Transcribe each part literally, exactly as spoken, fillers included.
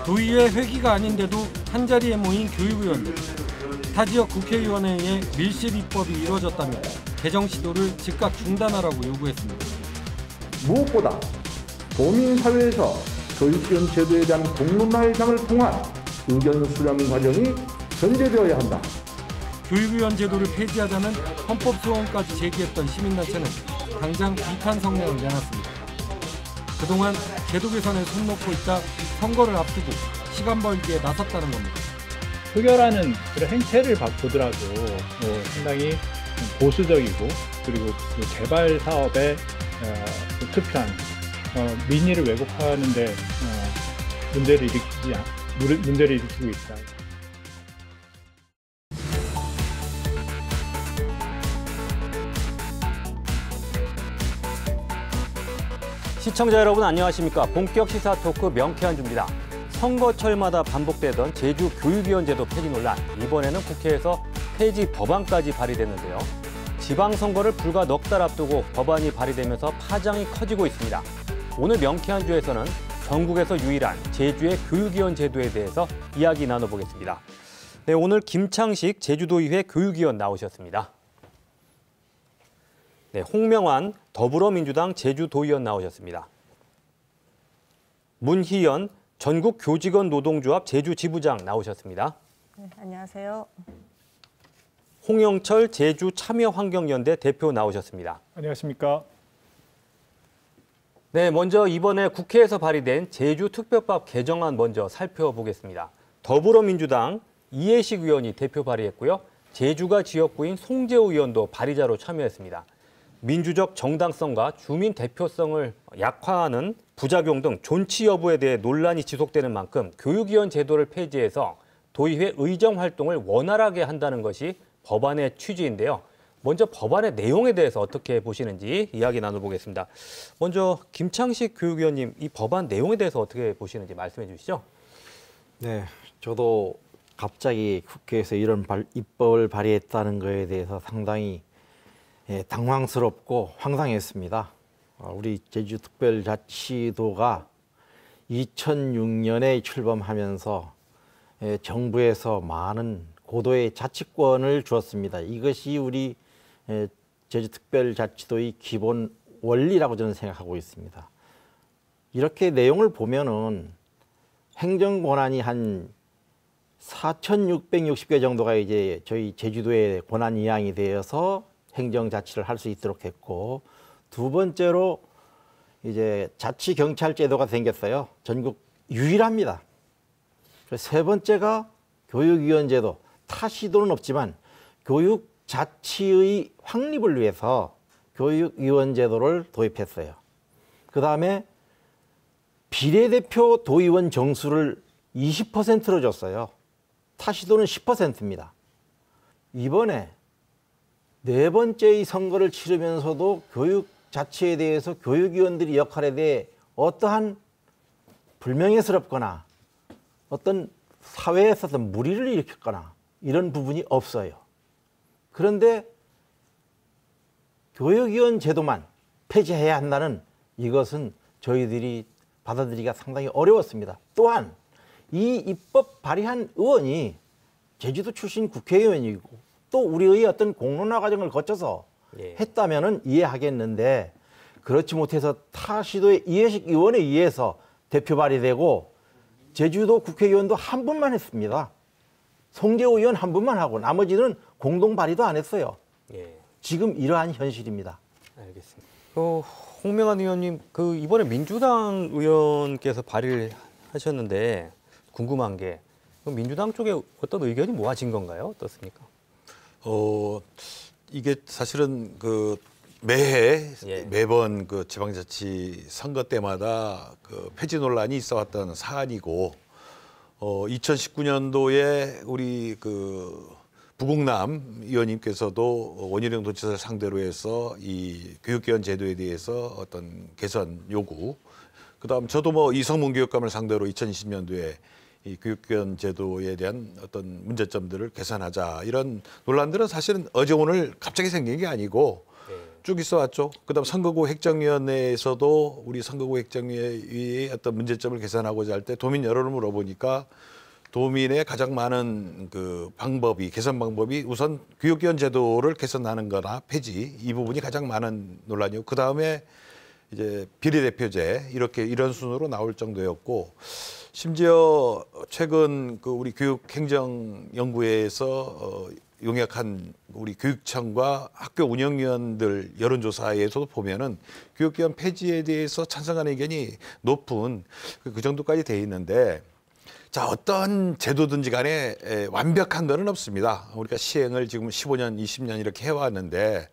도의회 회기가 아닌데도 한자리에 모인 교육위원들. 타 지역 국회의원에 의해 밀실 입법이 이루어졌다며 개정 시도를 즉각 중단하라고 요구했습니다. 무엇보다 도민사회에서 교육지원 제도에 대한 공론화회장을 통한 의견 수렴 과정이 전제되어야 한다. 교육위원 제도를 폐지하자는 헌법 소원까지 제기했던 시민단체는 당장 비판 성명을 내놨습니다. 그동안 제도 개선에 손 놓고 있다 선거를 앞두고 시간 벌기에 나섰다는 겁니다. 표결하는 그런 행태를 보더라도 뭐 상당히 보수적이고 그리고 그 개발 사업에 어, 투표한 어, 민의를 왜곡하는 데 어, 문제를 일으키지 문제를 일으키고 있다. 시청자 여러분 안녕하십니까. 본격 시사 토크 명쾌한주입니다. 선거철마다 반복되던 제주 교육위원 제도 폐지 논란, 이번에는 국회에서 폐지 법안까지 발의됐는데요. 지방선거를 불과 넉 달 앞두고 법안이 발의되면서 파장이 커지고 있습니다. 오늘 명쾌한주에서는 전국에서 유일한 제주의 교육위원 제도에 대해서 이야기 나눠보겠습니다. 네, 오늘 김창식 제주도의회 교육위원 나오셨습니다. 네, 홍명환 더불어민주당 제주도의원 나오셨습니다. 문희연 전국교직원 노동조합 제주지부장 나오셨습니다. 네, 안녕하세요. 홍영철 제주참여환경연대 대표 나오셨습니다. 안녕하십니까. 네, 먼저 이번에 국회에서 발의된 제주특별법 개정안 먼저 살펴보겠습니다. 더불어민주당 이해식 의원이 대표 발의했고요. 제주가 지역구인 송재호 의원도 발의자로 참여했습니다. 민주적 정당성과 주민 대표성을 약화하는 부작용 등 존치 여부에 대해 논란이 지속되는 만큼 교육위원 제도를 폐지해서 도의회 의정 활동을 원활하게 한다는 것이 법안의 취지인데요. 먼저 법안의 내용에 대해서 어떻게 보시는지 이야기 나눠보겠습니다. 먼저 김창식 교육위원님, 이 법안 내용에 대해서 어떻게 보시는지 말씀해 주시죠. 네, 저도 갑자기 국회에서 이런 발, 입법을 발의했다는 것에 대해서 상당히 예, 당황스럽고 황당했습니다. 우리 제주특별자치도가 이천육 년에 출범하면서 예, 정부에서 많은 고도의 자치권을 주었습니다. 이것이 우리 예, 제주특별자치도의 기본 원리라고 저는 생각하고 있습니다. 이렇게 내용을 보면은 행정권한이 한 사천육백육십 개 정도가 이제 저희 제주도에 권한 이양이 되어서 행정자치를 할 수 있도록 했고, 두 번째로 이제 자치경찰제도가 생겼어요. 전국 유일합니다. 세 번째가 교육위원제도, 타 시도는 없지만 교육자치의 확립을 위해서 교육위원제도를 도입했어요. 그 다음에 비례대표 도의원 정수를 이십 퍼센트로 줬어요. 타 시도는 십 퍼센트입니다. 이번에 네 번째의 선거를 치르면서도 교육 자치에 대해서 교육위원들의 역할에 대해 어떠한 불명예스럽거나 어떤 사회에서 어떤 무리를 일으켰거나 이런 부분이 없어요. 그런데 교육위원 제도만 폐지해야 한다는 이것은 저희들이 받아들이기가 상당히 어려웠습니다. 또한 이 입법 발의한 의원이 제주도 출신 국회의원이고 또 우리의 어떤 공론화 과정을 거쳐서 예. 했다면은 이해하겠는데, 그렇지 못해서 타 시도의 이해식 의원에 의해서 대표 발의되고 제주도 국회의원도 한 분만 했습니다. 송재호 의원 한 분만 하고 나머지는 공동 발의도 안 했어요. 예. 지금 이러한 현실입니다. 알겠습니다. 어, 홍명환 의원님, 그 이번에 민주당 의원께서 발의를 하셨는데 궁금한 게 민주당 쪽에 어떤 의견이 모아진 건가요? 어떻습니까? 어, 이게 사실은 그 매해 예. 매번 그 지방자치 선거 때마다 그 폐지 논란이 있어왔던 사안이고, 어, 이천십구 년도에 우리 그 부국남 의원님께서도 원희룡 도지사를 상대로 해서 이 교육기원 제도에 대해서 어떤 개선 요구, 그다음 저도 뭐 이성문 교육감을 상대로 이천이십 년도에 이 교육기원 제도에 대한 어떤 문제점들을 개선하자, 이런 논란들은 사실은 어제 오늘 갑자기 생긴 게 아니고 쭉 있어 왔죠. 그다음 선거구 획정위원회에서도 우리 선거구 획정위의 어떤 문제점을 개선하고자 할 때 도민 여론을 물어보니까 도민의 가장 많은 그 방법이 개선 방법이 우선 교육기원 제도를 개선하는 거나 폐지 이 부분이 가장 많은 논란이고 그 다음에 이제 비례대표제 이렇게 이런 순으로 나올 정도였고 심지어 최근 그 우리 교육행정연구회에서 어, 용역한 우리 교육청과 학교 운영위원들 여론조사에서도 보면은 교육기원 폐지에 대해서 찬성하는 의견이 높은 그 정도까지 돼 있는데 자 어떤 제도든지 간에 에, 완벽한 거는 없습니다. 우리가 시행을 지금 십오 년, 이십 년 이렇게 해왔는데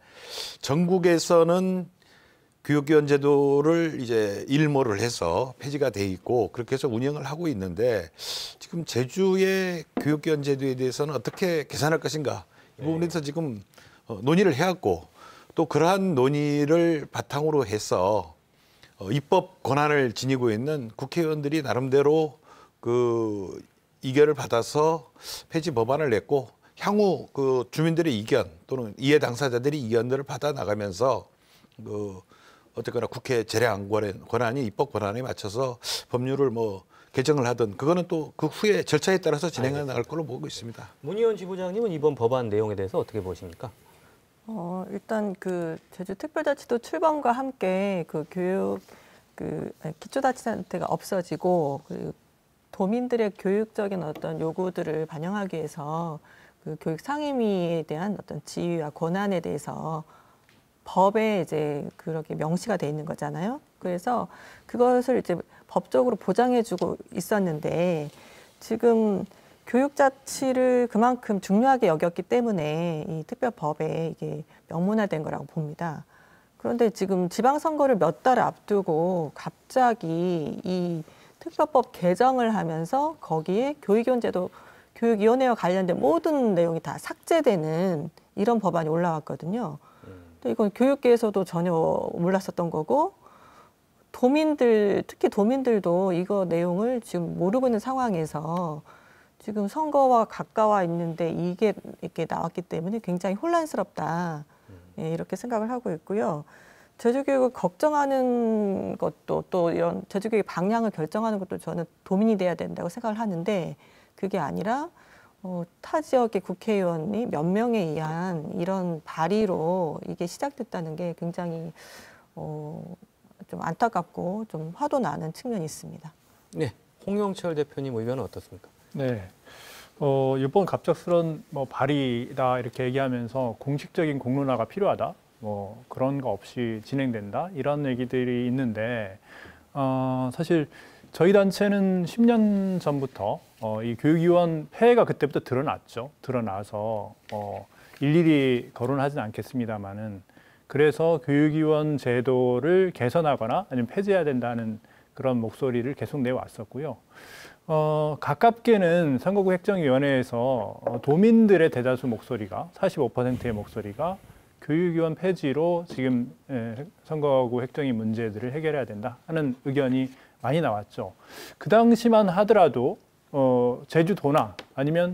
전국에서는 교육기원 제도를 이제 일모를 해서 폐지가 돼 있고 그렇게 해서 운영을 하고 있는데 지금 제주의 교육기원 제도에 대해서는 어떻게 개선할 것인가 이 부분에서 지금 논의를 해왔고 또 그러한 논의를 바탕으로 해서 입법 권한을 지니고 있는 국회의원들이 나름대로 그 의견을 받아서 폐지 법안을 냈고 향후 그 주민들의 의견 또는 이해 당사자들의 의견들을 받아 나가면서 그 어쨌거나 국회 재량 권한이 입법 권한에 맞춰서 법률을 뭐 개정을 하든 그거는 또 그 후에 절차에 따라서 진행해 나갈 걸로 보고 있습니다. 문희원 지부장님은 이번 법안 내용에 대해서 어떻게 보십니까? 어, 일단 그 제주특별자치도 출범과 함께 그 교육 그 기초자치단체가 없어지고 그 도민들의 교육적인 어떤 요구들을 반영하기 위해서 그 교육 상임위에 대한 어떤 지위와 권한에 대해서 법에 이제 그렇게 명시가 돼 있는 거잖아요. 그래서 그것을 이제 법적으로 보장해주고 있었는데 지금 교육자치를 그만큼 중요하게 여겼기 때문에 이 특별법에 이게 명문화된 거라고 봅니다. 그런데 지금 지방선거를 몇 달 앞두고 갑자기 이 특별법 개정을 하면서 거기에 교육위원제도 교육위원회와 관련된 모든 내용이 다 삭제되는 이런 법안이 올라왔거든요. 또 이건 교육계에서도 전혀 몰랐었던 거고 도민들 특히 도민들도 이거 내용을 지금 모르고 있는 상황에서 지금 선거와 가까워 있는데 이게 이렇게 나왔기 때문에 굉장히 혼란스럽다. 예, 이렇게 생각을 하고 있고요. 제주교육을 걱정하는 것도 또 이런 제주교육 방향을 결정하는 것도 저는 도민이 돼야 된다고 생각을 하는데 그게 아니라 어, 타 지역의 국회의원이 몇 명에 의한 이런 발의로 이게 시작됐다는 게 굉장히 어, 좀 안타깝고 좀 화도 나는 측면이 있습니다. 네, 홍영철 대표님 의견은 어떻습니까? 네, 어, 이번 갑작스런 뭐 발의다 이렇게 얘기하면서 공식적인 공론화가 필요하다, 뭐 그런 거 없이 진행된다 이런 얘기들이 있는데 어, 사실 저희 단체는 십 년 전부터 어, 이 교육위원 폐해가 그때부터 드러났죠. 드러나서 어, 일일이 거론하지는 않겠습니다만은 그래서 교육위원 제도를 개선하거나 아니면 폐지해야 된다는 그런 목소리를 계속 내왔었고요. 어, 가깝게는 선거구 획정위원회에서 어, 도민들의 대다수 목소리가 사십오 퍼센트의 목소리가 교육위원 폐지로 지금 에, 선거구 획정위 문제들을 해결해야 된다 하는 의견이 많이 나왔죠. 그 당시만 하더라도 어, 제주도나 아니면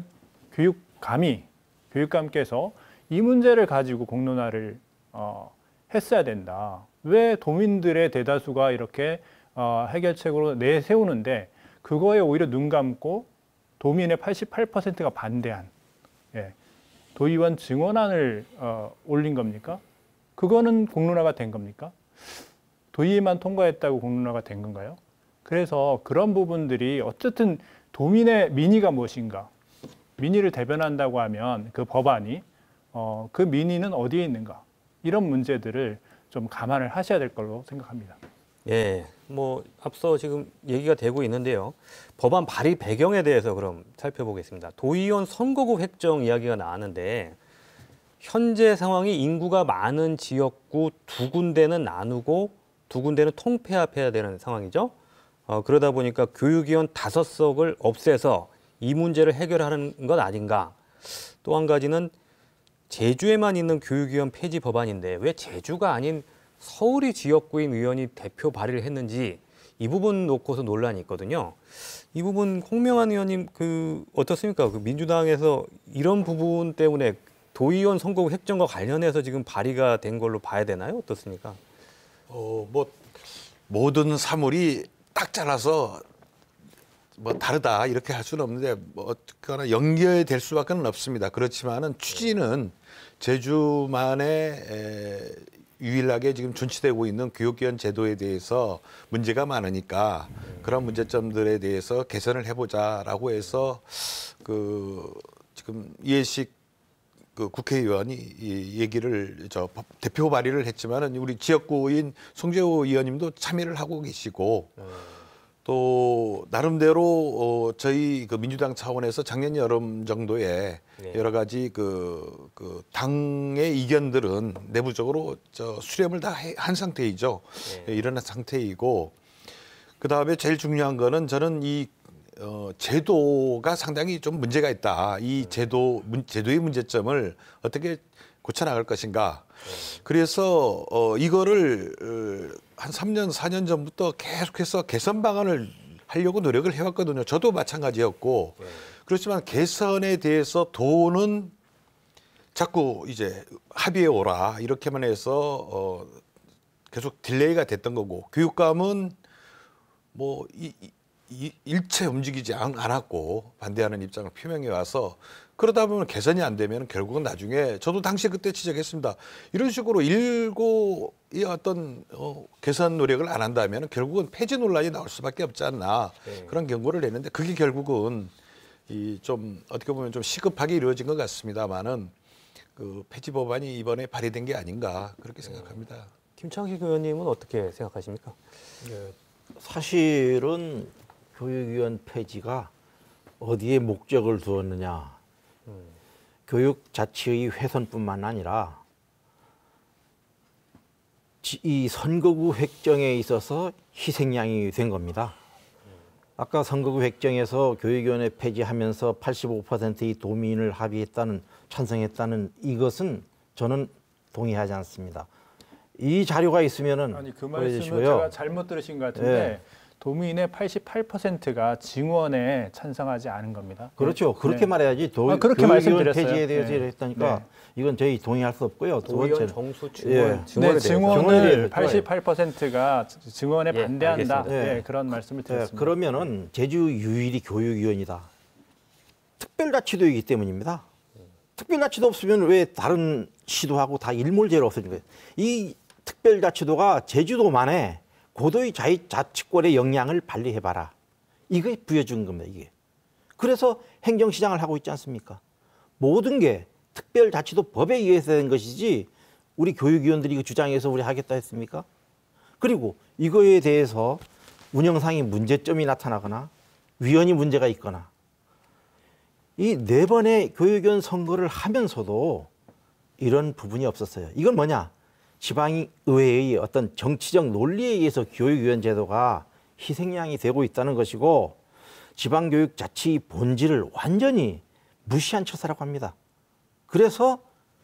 교육감이 교육감께서 이 문제를 가지고 공론화를 어, 했어야 된다. 왜 도민들의 대다수가 이렇게 어, 해결책으로 내세우는데 그거에 오히려 눈 감고 도민의 팔십팔 퍼센트가 반대한 예, 도의원 증언안을 어, 올린 겁니까? 그거는 공론화가 된 겁니까? 도의회만 통과했다고 공론화가 된 건가요? 그래서 그런 부분들이 어쨌든 도민의 민의가 무엇인가, 민의를 대변한다고 하면 그 법안이 어, 그 민의는 어디에 있는가 이런 문제들을 좀 감안을 하셔야 될 걸로 생각합니다. 예, 뭐 앞서 지금 얘기가 되고 있는데요. 법안 발의 배경에 대해서 그럼 살펴보겠습니다. 도의원 선거구 획정 이야기가 나왔는데 현재 상황이 인구가 많은 지역구 두 군데는 나누고 두 군데는 통폐합해야 되는 상황이죠. 어, 그러다 보니까 교육위원 다섯 석을 없애서 이 문제를 해결하는 것 아닌가. 또 한 가지는 제주에만 있는 교육위원 폐지 법안인데 왜 제주가 아닌 서울이 지역구인 의원이 대표 발의를 했는지 이 부분 놓고서 논란이 있거든요. 이 부분 홍명한 의원님 그 어떻습니까? 그 민주당에서 이런 부분 때문에 도의원 선거구 획정과 관련해서 지금 발의가 된 걸로 봐야 되나요? 어떻습니까? 어, 뭐 모든 사물이 딱 잘라서 뭐 다르다 이렇게 할 수는 없는데 뭐 어떻거나 연결될 수밖에는 없습니다. 그렇지만은 취지는 제주만의 에, 유일하게 지금 존치되고 있는 교육기원 제도에 대해서 문제가 많으니까 그런 문제점들에 대해서 개선을 해보자라고 해서 그 지금 이해식 그 국회의원이 이 얘기를 저 대표 발의를 했지만은 우리 지역구인 송재호 의원님도 참여를 하고 계시고. 또 나름대로 어, 저희 그 민주당 차원에서 작년 여름 정도에 네. 여러 가지 그, 그 당의 이견들은 내부적으로 저 수렴을 다 한 상태이죠. 네. 일어난 상태이고 그 다음에 제일 중요한 거는 저는 이 어, 제도가 상당히 좀 문제가 있다. 이 제도 문, 제도의 문제점을 어떻게 고쳐나갈 것인가. 그래서 어, 이거를 어, 한 삼 년, 사 년 전부터 계속해서 개선 방안을 하려고 노력을 해왔거든요. 저도 마찬가지였고. 네. 그렇지만 개선에 대해서 도는 자꾸 이제 합의해 오라. 이렇게만 해서 어, 계속 딜레이가 됐던 거고. 교육감은 뭐 이, 이, 일체 움직이지 않, 않았고 반대하는 입장을 표명해 와서 그러다 보면 개선이 안 되면 결국은 나중에 저도 당시 그때 지적했습니다. 이런 식으로 일고 이 어떤 어, 개선 노력을 안 한다면 결국은 폐지 논란이 나올 수밖에 없지 않나 네. 그런 경고를 냈는데 그게 결국은 이 좀 어떻게 보면 좀 시급하게 이루어진 것 같습니다만은 그 폐지 법안이 이번에 발의된 게 아닌가 그렇게 생각합니다. 김창식 의원님은 어떻게 생각하십니까? 네. 사실은 교육위원 폐지가 어디에 목적을 두었느냐. 음. 교육 자치의 훼손뿐만 아니라 이 선거구 획정에 있어서 희생양이 된 겁니다. 아까 선거구 획정에서 교육위원회 폐지하면서 팔십오 퍼센트의 도민을 합의했다는 찬성했다는 이것은 저는 동의하지 않습니다. 이 자료가 있으면은 아니 그 말씀은 제가 잘못 들으신 것 같은데 네. 도민의 팔십팔 퍼센트가 증원에 찬성하지 않은 겁니다. 그렇죠. 그렇게 네. 말해야지. 도, 아, 그렇게 말씀드렸어요. 폐지에 대해서 네. 했다니까 네. 이건 저희 동의할 수 없고요. 도의원 정수 증원, 예. 증원에 네, 증원을 팔십팔 퍼센트가 증원에 예, 반대한다. 네. 네, 그런 말씀을 드렸습니다. 네, 그러면은 제주 유일이 교육위원이다. 특별자치도이기 때문입니다. 특별자치도 없으면 왜 다른 시도하고 다 일몰제로 없어진 거예요. 이 특별자치도가 제주도만의 고도의 자치, 자치권의 역량을 발휘해봐라. 이게 부여준 겁니다, 이게. 그래서 행정시장을 하고 있지 않습니까? 모든 게 특별자치도 법에 의해서 된 것이지 우리 교육위원들이 이거 주장해서 우리 하겠다 했습니까? 그리고 이거에 대해서 운영상의 문제점이 나타나거나 위헌이 문제가 있거나 이 네 번의 교육위원 선거를 하면서도 이런 부분이 없었어요. 이건 뭐냐? 지방의회의 어떤 정치적 논리에 의해서 교육위원 제도가 희생양이 되고 있다는 것이고 지방교육 자치의 본질을 완전히 무시한 처사라고 합니다. 그래서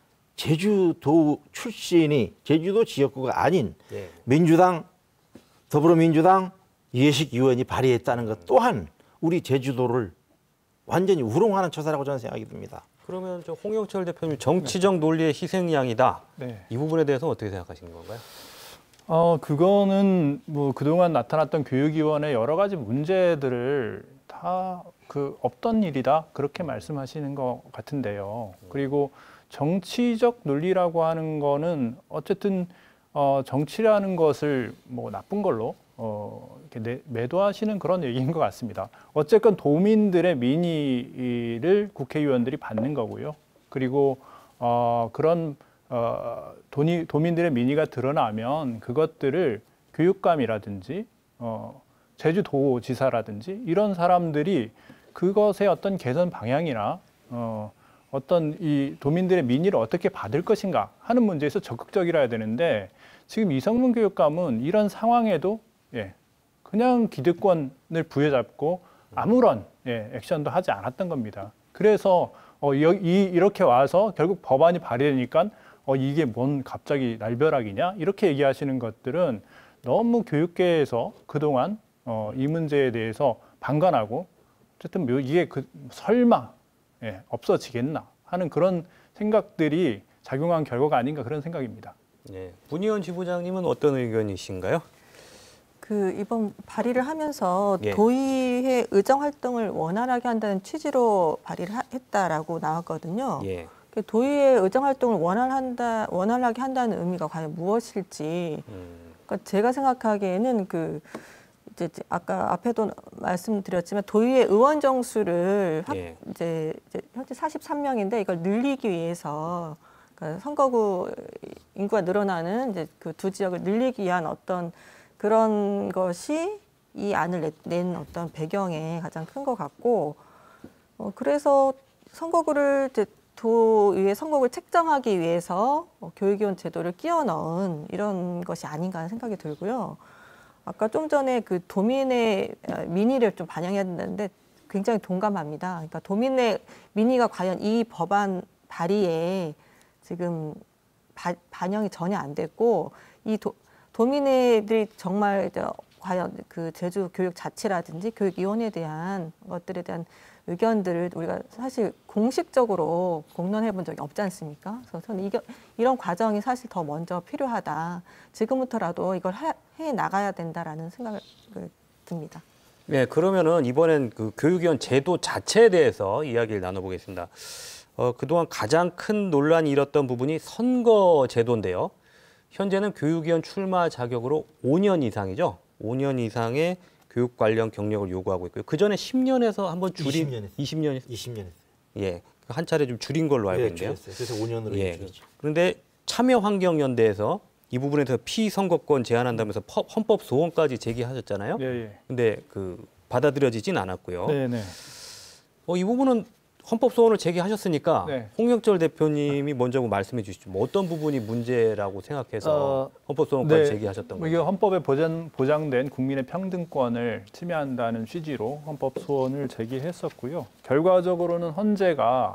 제주도 출신이 제주도 지역구가 아닌 네. 민주당, 더불어민주당 이해식 의원이 발의했다는 것 또한 우리 제주도를 완전히 우롱하는 처사라고 저는 생각이 듭니다. 그러면 저 홍영철 대표님 정치적 논리의 희생양이다. 네. 이 부분에 대해서는 어떻게 생각하시는 건가요? 어 그거는 뭐 그동안 나타났던 교육위원회 여러 가지 문제들을 다 그 없던 일이다 그렇게 말씀하시는 것 같은데요. 그리고 정치적 논리라고 하는 거는 어쨌든 어, 정치라는 것을 뭐 나쁜 걸로 어, 이렇게 내, 매도하시는 그런 얘기인 것 같습니다. 어쨌건 도민들의 민의를 국회의원들이 받는 거고요. 그리고 어, 그런 어, 돈이, 도민들의 민의가 드러나면 그것들을 교육감이라든지 어, 제주도지사라든지 이런 사람들이 그것의 어떤 개선 방향이나 어, 어떤 이 도민들의 민의를 어떻게 받을 것인가 하는 문제에서 적극적이라 해야 되는데 지금 이성문 교육감은 이런 상황에도 예, 그냥 기득권을 부여잡고 아무런 예, 액션도 하지 않았던 겁니다. 그래서 어, 이, 이렇게 와서 결국 법안이 발의되니까 어, 이게 뭔 갑자기 날벼락이냐 이렇게 얘기하시는 것들은 너무 교육계에서 그동안 어, 이 문제에 대해서 방관하고 어쨌든 이게 그 설마 예, 없어지겠나 하는 그런 생각들이 작용한 결과가 아닌가 그런 생각입니다. 네. 문희연 지부장님은 어떤 의견이신가요? 그 이번 발의를 하면서 예. 도의회 의정 활동을 원활하게 한다는 취지로 발의를 하, 했다라고 나왔거든요. 예. 그 도의회 의정 활동을 원활한다, 원활하게 한다는 의미가 과연 무엇일지. 음. 그러니까 제가 생각하기에는 그 이제 아까 앞에도 말씀드렸지만 도의회 의원 정수를 합, 예. 이제, 이제 현재 사십삼 명인데 이걸 늘리기 위해서 그러니까 선거구 인구가 늘어나는 이제 그 두 지역을 늘리기 위한 어떤 그런 것이 이 안을 내, 낸 어떤 배경에 가장 큰 것 같고, 어, 그래서 선거구를 이제 도의회 선거구를 책정하기 위해서 어, 교육위원 제도를 끼워 넣은 이런 것이 아닌가 하는 생각이 들고요. 아까 좀 전에 그 도민의 민의를 좀 반영해야 된다는데 굉장히 동감합니다. 그러니까 도민의 민의가 과연 이 법안 발의에 지금 바, 반영이 전혀 안 됐고, 이 도, 도민들이 정말 과연 그 제주 교육 자치라든지 교육위원회에 대한 것들에 대한 의견들을 우리가 사실 공식적으로 공론해 본 적이 없지 않습니까? 그래서 저는 이겨, 이런 과정이 사실 더 먼저 필요하다. 지금부터라도 이걸 해, 해 나가야 된다라는 생각을 듭니다. 네, 그러면은 이번엔 그 교육위원 제도 자체에 대해서 이야기를 나눠보겠습니다. 어, 그동안 가장 큰 논란이 일었던 부분이 선거 제도인데요. 현재는 교육위원 출마 자격으로 오 년 이상이죠. 오 년 이상의 교육 관련 경력을 요구하고 있고요. 그 전에 십 년에서 한번 줄인 이십 년 했어요. 이십 년 이십 년 했어요. 예, 한 차례 좀 줄인 걸로 알고 네, 있는데요. 줄였어요. 그래서 오 년으로 예. 줄였죠. 그런데 참여환경연대에서 이 부분에 대해서 피선거권 제한한다면서 헌법 소원까지 제기하셨잖아요. 예, 예. 근데 그 받아들여지진 않았고요. 네, 네. 어, 이 부분은 헌법 소원을 제기하셨으니까 네. 홍영철 대표님이 먼저 말씀해 주시죠. 뭐 어떤 부분이 문제라고 생각해서 어, 헌법 소원까지 네. 제기하셨던 뭐 거죠? 이게 헌법에 보장, 보장된 국민의 평등권을 침해한다는 취지로 헌법 소원을 제기했었고요. 결과적으로는 헌재가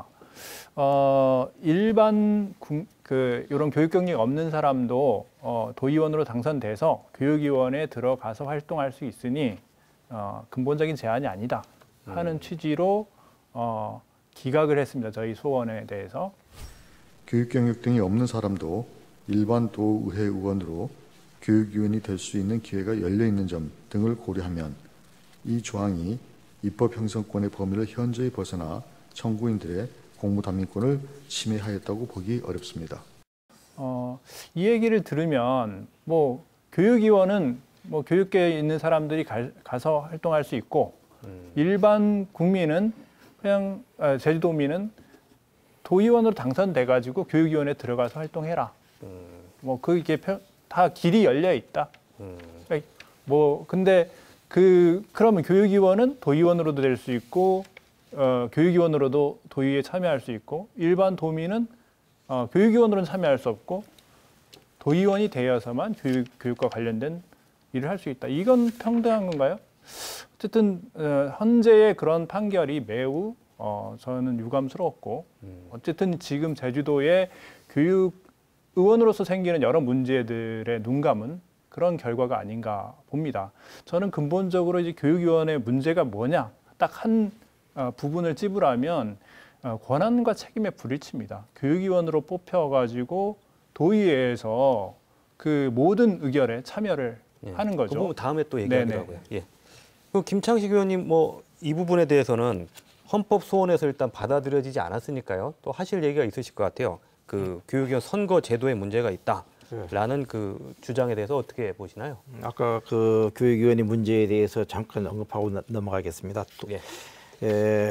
어, 일반 국, 그 이런 교육 경력이 없는 사람도 어, 도의원으로 당선돼서 교육위원회에 들어가서 활동할 수 있으니 어, 근본적인 제한이 아니다 하는 음. 취지로 어, 기각을 했습니다. 저희 소원에 대해서. 교육 경력 등이 없는 사람도 일반 도의회 의원으로 교육위원이 될 수 있는 기회가 열려 있는 점 등을 고려하면 이 조항이 입법 형성권의 범위를 현저히 벗어나 청구인들의 공무담임권을 침해하였다고 보기 어렵습니다. 어, 이 얘기를 들으면 뭐 교육위원은 뭐 교육계에 있는 사람들이 가, 가서 활동할 수 있고 음. 일반 국민은 그냥 아, 제주도민은 도의원으로 당선돼 가지고 교육위원회에 들어가서 활동해라. 음. 뭐 그게 다 길이 열려 있다. 음. 그러니까 뭐 근데 그 그러면 교육위원은 도의원으로도 될 수 있고 어, 교육위원으로도 도의회에 참여할 수 있고 일반 도민은 어, 교육위원으로는 참여할 수 없고 도의원이 되어서만 교육 교육과 관련된 일을 할 수 있다. 이건 평등한 건가요? 어쨌든 어, 헌재의 그런 판결이 매우 어, 저는 유감스러웠고 음. 어쨌든 지금 제주도의 교육 의원으로서 생기는 여러 문제들의 눈감은 그런 결과가 아닌가 봅니다. 저는 근본적으로 이제 교육위원회 문제가 뭐냐 딱 한 어, 부분을 찝으라면 어, 권한과 책임의 불일치입니다. 교육위원으로 뽑혀가지고 도의회에서 그 모든 의결에 참여를 예. 하는 거죠. 그 부분 다음에 또 네네. 얘기하더라고요. 예. 그 김창식 의원님 뭐 이 부분에 대해서는 헌법 소원에서 일단 받아들여지지 않았으니까요. 또 하실 얘기가 있으실 것 같아요. 그 교육위원 선거 제도에 문제가 있다라는 그 주장에 대해서 어떻게 보시나요? 아까 그 교육위원회 문제에 대해서 잠깐 언급하고 나- 넘어가겠습니다. 또, 예. 에,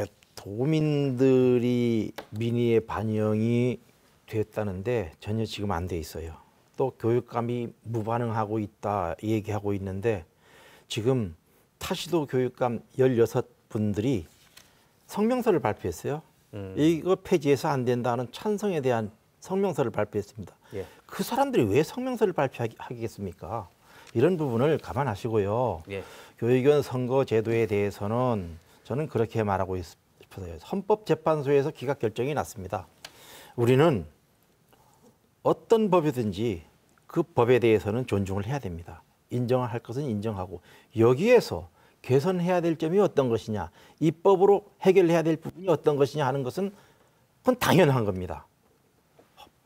도민들이 민의에 반영이 됐다는데 전혀 지금 안 돼 있어요. 또 교육감이 무반응하고 있다 얘기하고 있는데 지금 타시도 교육감 열여섯 분들이 성명서를 발표했어요. 음. 이거 폐지해서 안 된다는 찬성에 대한 성명서를 발표했습니다. 예. 그 사람들이 왜 성명서를 발표하겠습니까? 이런 부분을 감안하시고요. 예. 교육위원 선거 제도에 대해서는 저는 그렇게 말하고 싶어요. 헌법재판소에서 기각 결정이 났습니다. 우리는 어떤 법이든지 그 법에 대해서는 존중을 해야 됩니다. 인정할 것은 인정하고 여기에서 개선해야 될 점이 어떤 것이냐, 입법으로 해결해야 될 부분이 어떤 것이냐 하는 것은 그건 당연한 겁니다.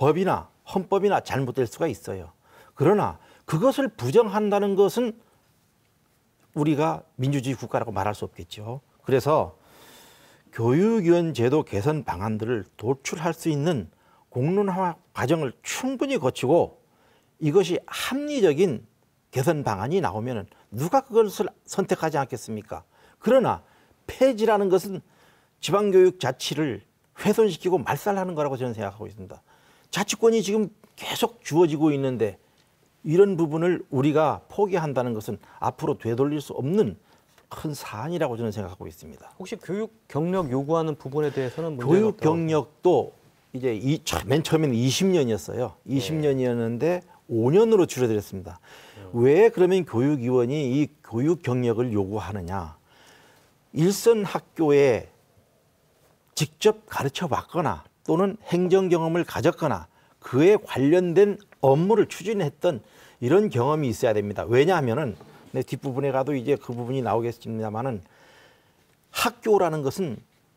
법이나 헌법이나 잘못될 수가 있어요. 그러나 그것을 부정한다는 것은 우리가 민주주의 국가라고 말할 수 없겠죠. 그래서 교육위원 제도 개선 방안들을 도출할 수 있는 공론화 과정을 충분히 거치고 이것이 합리적인 개선 방안이 나오면 누가 그것을 선택하지 않겠습니까? 그러나 폐지라는 것은 지방교육 자치를 훼손시키고 말살하는 거라고 저는 생각하고 있습니다. 자치권이 지금 계속 주어지고 있는데 이런 부분을 우리가 포기한다는 것은 앞으로 되돌릴 수 없는 큰 사안이라고 저는 생각하고 있습니다. 혹시 교육 경력 요구하는 부분에 대해서는 문제가 교육 없다고 경력도 이제 이, 맨 처음에는 이십 년이었어요. 이십 년이었는데 오 년으로 줄여드렸습니다. 왜 그러면 교육위원이 이 교육 경력을 요구하느냐? 일선 학교에 직접 가르쳐 봤거나 또는 행정 경험을 가졌거나 그에 관련된 업무를 추진했던 이런 경험이 있어야 됩니다. 왜냐하면은 내 뒷부분에 가도 이제 그 부분이 나오겠습니다만은 학교라는 것은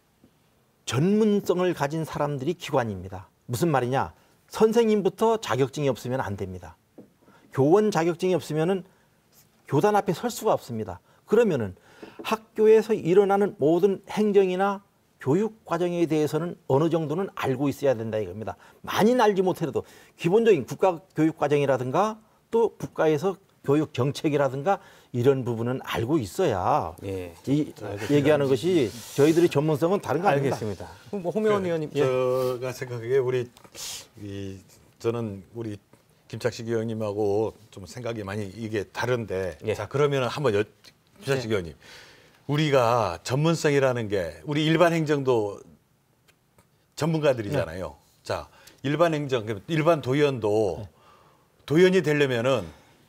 전문성을 가진 사람들이 기관입니다. 무슨 말이냐? 선생님부터 자격증이 없으면 안 됩니다. 교원 자격증이 없으면은 교단 앞에 설 수가 없습니다. 그러면은 학교에서 일어나는 모든 행정이나 교육 과정에 대해서는 어느 정도는 알고 있어야 된다 이겁니다. 많이 알지 못해도 기본적인 국가 교육 과정이라든가 또 국가에서 교육 정책이라든가 이런 부분은 알고 있어야 예. 이, 얘기하는 것이 저희들의 전문성은 다른 거 아닙니다. 알겠습니다. 그럼 뭐 홍명원 그, 의원님, 제가 생각하기에 우리 이, 저는 우리 김착식 의원님하고 좀 생각이 많이 이게 다른데 예. 자 그러면 한번 여, 김착식 의원님 우리가 전문성이라는 게 우리 일반 행정도 전문가들이잖아요. 네. 자 일반 행정 일반 도의원도 네. 도의원이 되려면은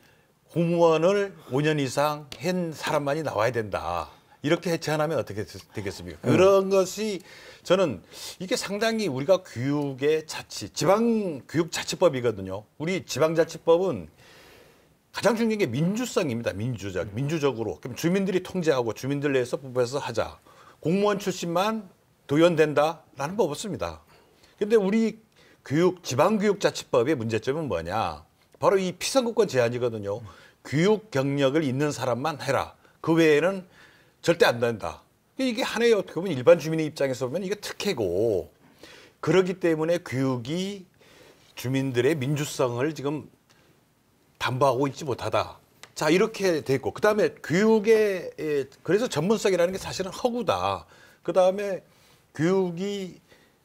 공무원을 오 년 이상 한 사람만이 나와야 된다. 이렇게 제안하면 어떻게 되겠습니까? 음. 그런 것이 저는 이게 상당히 우리가 교육의 자치, 지방교육자치법이거든요. 우리 지방자치법은 가장 중요한 게 민주성입니다. 민주적, 민주적으로. 그럼 주민들이 통제하고 주민들 내에서 뽑아서 하자. 공무원 출신만 도의원 된다라는 법 없습니다. 그런데 우리 교육, 지방교육자치법의 문제점은 뭐냐? 바로 이 피선거권 제한이거든요. 교육 경력을 있는 사람만 해라. 그 외에는 절대 안 된다. 이게 하나의 어떻게 보면 일반 주민의 입장에서 보면 이게 특혜고 그렇기 때문에 교육이 주민들의 민주성을 지금 담보하고 있지 못하다. 자 이렇게 돼 있고 그 다음에 교육의 그래서 전문성이라는 게 사실은 허구다. 그 다음에 교육이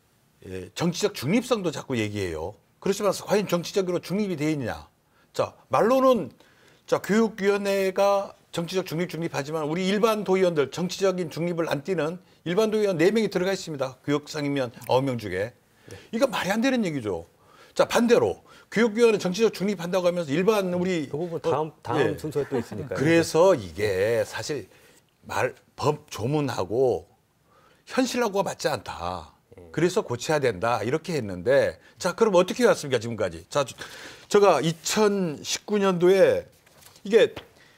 정치적 중립성도 자꾸 얘기해요. 그렇지만 과연 정치적으로 중립이 돼 있느냐? 자 말로는 자 교육위원회가 정치적 중립 중립하지만 우리 일반 도의원들 정치적인 중립을 안 띠는 일반 도의원 네 명이 들어가 있습니다. 교육상이면 아홉 명 중에. 이거 말이 안 되는 얘기죠. 자 반대로 교육위원회 정치적 중립한다고 하면서 일반 우리 그 부분 다음 다음 예. 순서에 또 있으니까요. 그래서 이게 사실 말 법 조문하고 현실하고가 맞지 않다. 그래서 고쳐야 된다 이렇게 했는데 자 그럼 어떻게 해왔습니까 지금까지? 자 제가 이천십구 년도에 이게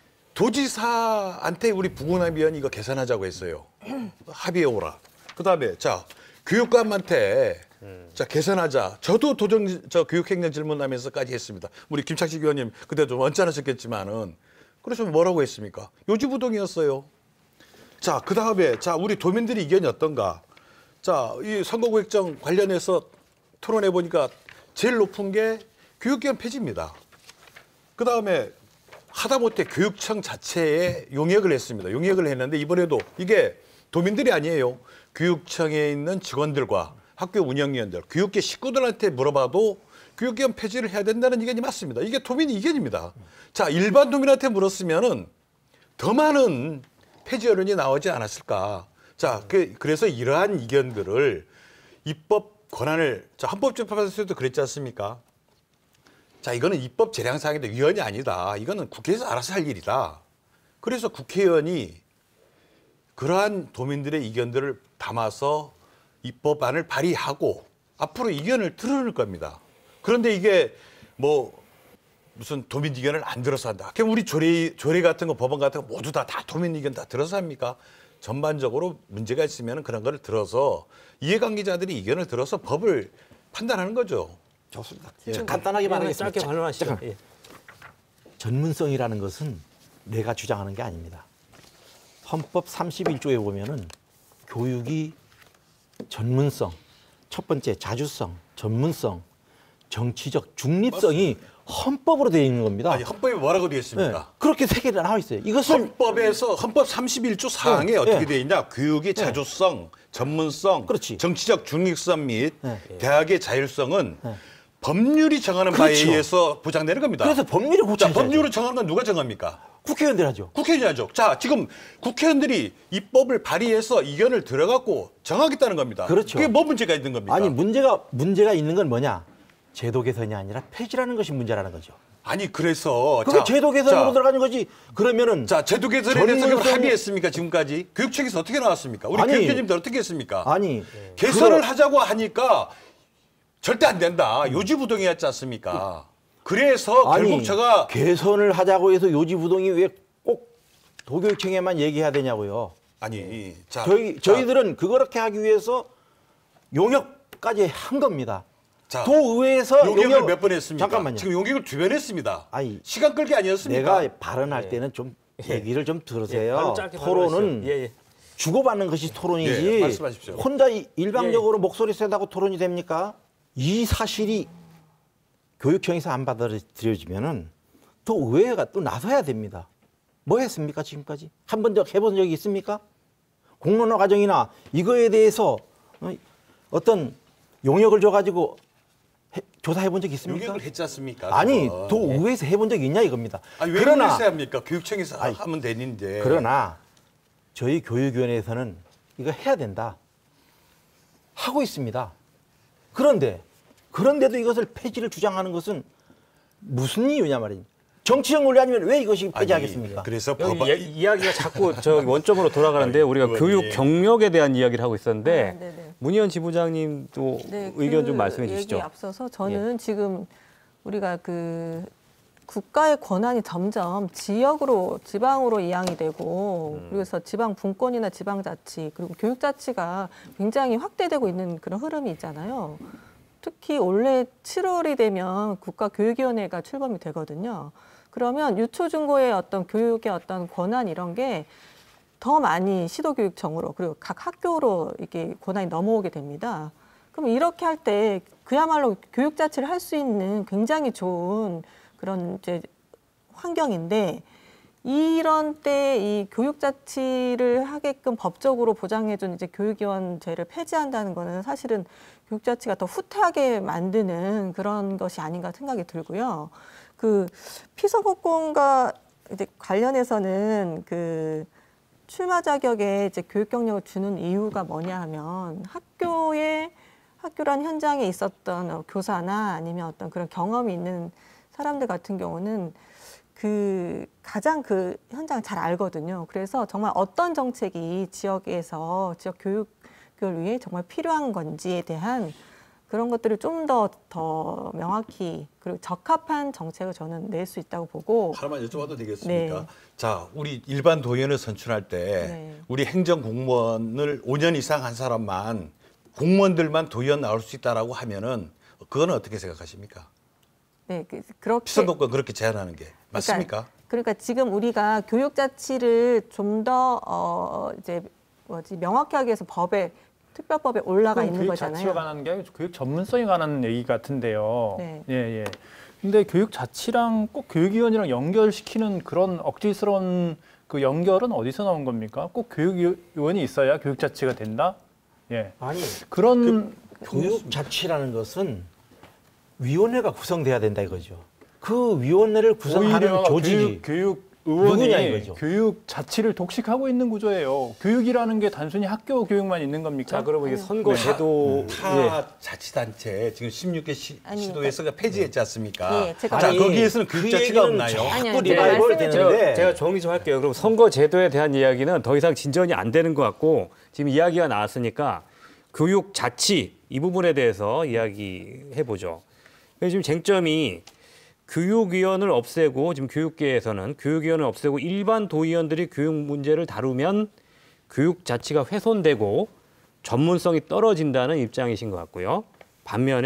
도지사한테 우리 부공남위원이 이거 개선하자고 했어요. 합의해 오라. 그 다음에 자 교육감한테 음. 자 개선하자. 저도 도정 저 교육행정 질문하면서까지 했습니다. 우리 김착식 의원님 그때 좀 언짢으셨겠지만은 그래서 뭐라고 했습니까? 요지부동이었어요. 자 그 다음에 자 우리 도민들의 이견이 어떤가? 자 이 선거구획정 관련해서 토론해 보니까 제일 높은 게 교육기관 폐지입니다. 그 다음에 하다못해 교육청 자체에 용역을 했습니다. 용역을 했는데 이번에도 이게 도민들이 아니에요. 교육청에 있는 직원들과 학교 운영위원들, 교육계 식구들한테 물어봐도 교육기관 폐지를 해야 된다는 의견이 맞습니다. 이게 도민의 의견입니다. 자, 일반 도민한테 물었으면은 더 많은 폐지 여론이 나오지 않았을까. 자, 그, 그래서 이러한 의견들을 입법 권한을, 자, 헌법재판소에도 그랬지 않습니까? 자, 이거는 입법 재량사항인데 위원이 아니다. 이거는 국회에서 알아서 할 일이다. 그래서 국회의원이 그러한 도민들의 의견들을 담아서 입법안을 발의하고 앞으로 의견을 들을 겁니다. 그런데 이게 뭐 무슨 도민 의견을 안 들어서 한다. 그럼 우리 조례, 조례 같은 거 법안 같은 거 모두 다, 다 도민 의견 다 들어서 합니까? 전반적으로 문제가 있으면 그런 거를 들어서 이해관계자들이 의견을 들어서 법을 판단하는 거죠. 좋습니다. 예. 간단하게 말하겠습니다. 짧게 발언하시죠. 잠깐. 예. 전문성이라는 것은 내가 주장하는 게 아닙니다. 헌법 삼십일 조에 보면은 교육이 전문성, 첫 번째 자주성, 전문성, 정치적 중립성이 헌법으로 되어 있는 겁니다. 아니, 헌법에 뭐라고 되어 있습니까? 네, 그렇게 세 개가 나와 있어요. 이것을 헌법에서 헌법 삼십일 조 사항에 네, 어떻게 네. 되어 있냐? 교육의 자주성, 전문성, 그렇지. 정치적 중립성 및 네. 대학의 자율성은 네. 법률이 정하는 바에 그렇죠. 의해서 보장되는 겁니다. 그래서 법률이 자, 고쳐져야죠. 법률을 정하는 건 누가 정합니까? 국회의원들 하죠. 국회의원이 하죠. 자, 지금 국회의원들이 입법을 발의해서 의견을 들어갖고 정하겠다는 겁니다. 그렇죠. 그게 뭐 문제가 있는 겁니까? 아니 문제가 문제가 있는 건 뭐냐? 제도 개선이 아니라 폐지라는 것이 문제라는 거죠. 아니, 그래서 그게 자, 제도 개선으로 자, 들어가는 거지. 그러면은 자, 제도 개선에 대해서 전문성- 합의했습니까? 지금까지 교육청에서 어떻게 나왔습니까? 우리 아니, 교육교님들 어떻게 했습니까? 아니 개선을 그거- 하자고 하니까 절대 안 된다. 요지부동이었지 않습니까? 그래서 아니, 결국 제가 개선을 하자고 해서 요지부동이 왜 꼭 도교육청에만 얘기해야 되냐고요. 아니, 자, 저희 자, 저희들은 그렇게 하기 위해서 용역까지 한 겁니다. 자, 도의회에서 용역을 용역- 몇 번 했습니까? 잠깐만요. 지금 용역을 두 번 했습니다. 아니, 시간 끌기 아니었습니까? 내가 발언할 때는 좀 얘기를 좀 예, 들으세요. 발언 짧게 토론은 발언하시죠. 예, 예. 주고받는 것이 토론이지. 예, 말씀하십시오. 혼자 이- 일방적으로 목소리 세다고 토론이 됩니까? 이 사실이 교육청에서 안 받아들여지면은 또 의회가 또 나서야 됩니다. 뭐 했습니까 지금까지? 한 번 적 해본 적이 있습니까? 공론화 과정이나 이거에 대해서 어, 어떤 용역을 줘가지고 해- 조사해 본 적 있습니까? 용역을 했지 않습니까? 아니 그건. 또 의회에서 해본 적이 있냐 이겁니다. 아니, 왜 그러나 그러나 합니까? 교육청에서 아니, 하면 되는데. 그러나 저희 교육위원회에서는 이거 해야 된다 하고 있습니다. 그런데 그런데도 이것을 폐지를 주장하는 것은 무슨 이유냐 말입니다. 정치적 논리 아니면 왜 이것이 폐지하겠습니까? 아니, 그래서 여기 법안 이- 이야기가 자꾸 저 원점으로 돌아가는데 우리가 의원님. 교육 경력에 대한 이야기를 하고 있었는데 아, 네네. 문희연 지부장님도 네, 의견 그 좀 말씀해 얘기 주시죠. 앞서서 저는 지금 우리가 그 국가의 권한이 점점 지역으로 지방으로 이양이 되고 그래서 지방 분권이나 지방자치 그리고 교육자치가 굉장히 확대되고 있는 그런 흐름이 있잖아요. 특히 올해 칠월이 되면 국가교육위원회가 출범이 되거든요. 그러면 유초중고의 어떤 교육의 어떤 권한 이런 게 더 많이 시도교육청으로 그리고 각 학교로 이게 권한이 넘어오게 됩니다. 그럼 이렇게 할 때 그야말로 교육 자체를 할 수 있는 굉장히 좋은 그런 이제 환경인데 이런 때 이 교육 자치를 하게끔 법적으로 보장해준 이제 교육위원제를 폐지한다는 거는 사실은 교육 자치가 더 후퇴하게 만드는 그런 것이 아닌가 생각이 들고요. 그 피서법권과 이제 관련해서는 그 출마 자격에 이제 교육 경력을 주는 이유가 뭐냐 하면 학교에 학교란 현장에 있었던 교사나 아니면 어떤 그런 경험이 있는 사람들 같은 경우는 그 가장 그 현장을 잘 알거든요. 그래서 정말 어떤 정책이 지역에서 지역 교육을 위해 정말 필요한 건지에 대한 그런 것들을 좀 더 더 명확히 그리고 적합한 정책을 저는 낼 수 있다고 보고. 하나만 여쭤봐도 되겠습니까? 네. 자, 우리 일반 도의원을 선출할 때 네. 우리 행정 공무원을 오 년 이상 한 사람만 공무원들만 도의원 나올 수 있다라고 하면은 그거는 어떻게 생각하십니까? 네, 그- 그렇게. 피선법과 그렇게 제한하는 게 맞습니까? 그러니까, 그러니까 지금 우리가 교육 자치를 좀 더 어, 이제 뭐지 명확히 하기 위해서 법에 특별법에 올라가 그건 있는 교육 거잖아요. 자치가 관한 게 아니고 교육 전문성에 관한 얘기 같은데요. 네. 예, 예. 근데 교육 자치랑 꼭 교육위원이랑 연결시키는 그런 억지스러운 그 연결은 어디서 나온 겁니까? 꼭 교육위원이 있어야 교육 자치가 된다? 예. 아니 그런 교육 자치라는 것은 위원회가 구성돼야 된다 이거죠. 그 위원회를 구성하는 오히려 조직이 교육, 교육 의원이 누구냐 이거죠. 교육 자치를 독식하고 있는 구조예요. 교육이라는 게 단순히 학교 교육만 있는 겁니까? 자, 그러면 이게 선거 네. 제도 타 예. 자치단체 지금 십육 개 시, 아니, 시도에서가 폐지했지 않습니까? 예, 제가 자, 아니, 거기에서는 그 교육 자치가 얘기는 없나요? 아니, 자꾸 아니, 리바이벌 말씀을 제가, 되는데 제가 정리 좀 할게요. 그럼 선거 제도에 대한 이야기는 더 이상 진전이 안 되는 것 같고 지금 이야기가 나왔으니까 교육 자치 이 부분에 대해서 이야기해 보죠. 지금 쟁점이 교육위원을 없애고 지금 교육계에서는 교육위원을 없애고 일반 도의원들이 교육 문제를 다루면 교육 자치가 훼손되고 전문성이 떨어진다는 입장이신 것 같고요. 반면에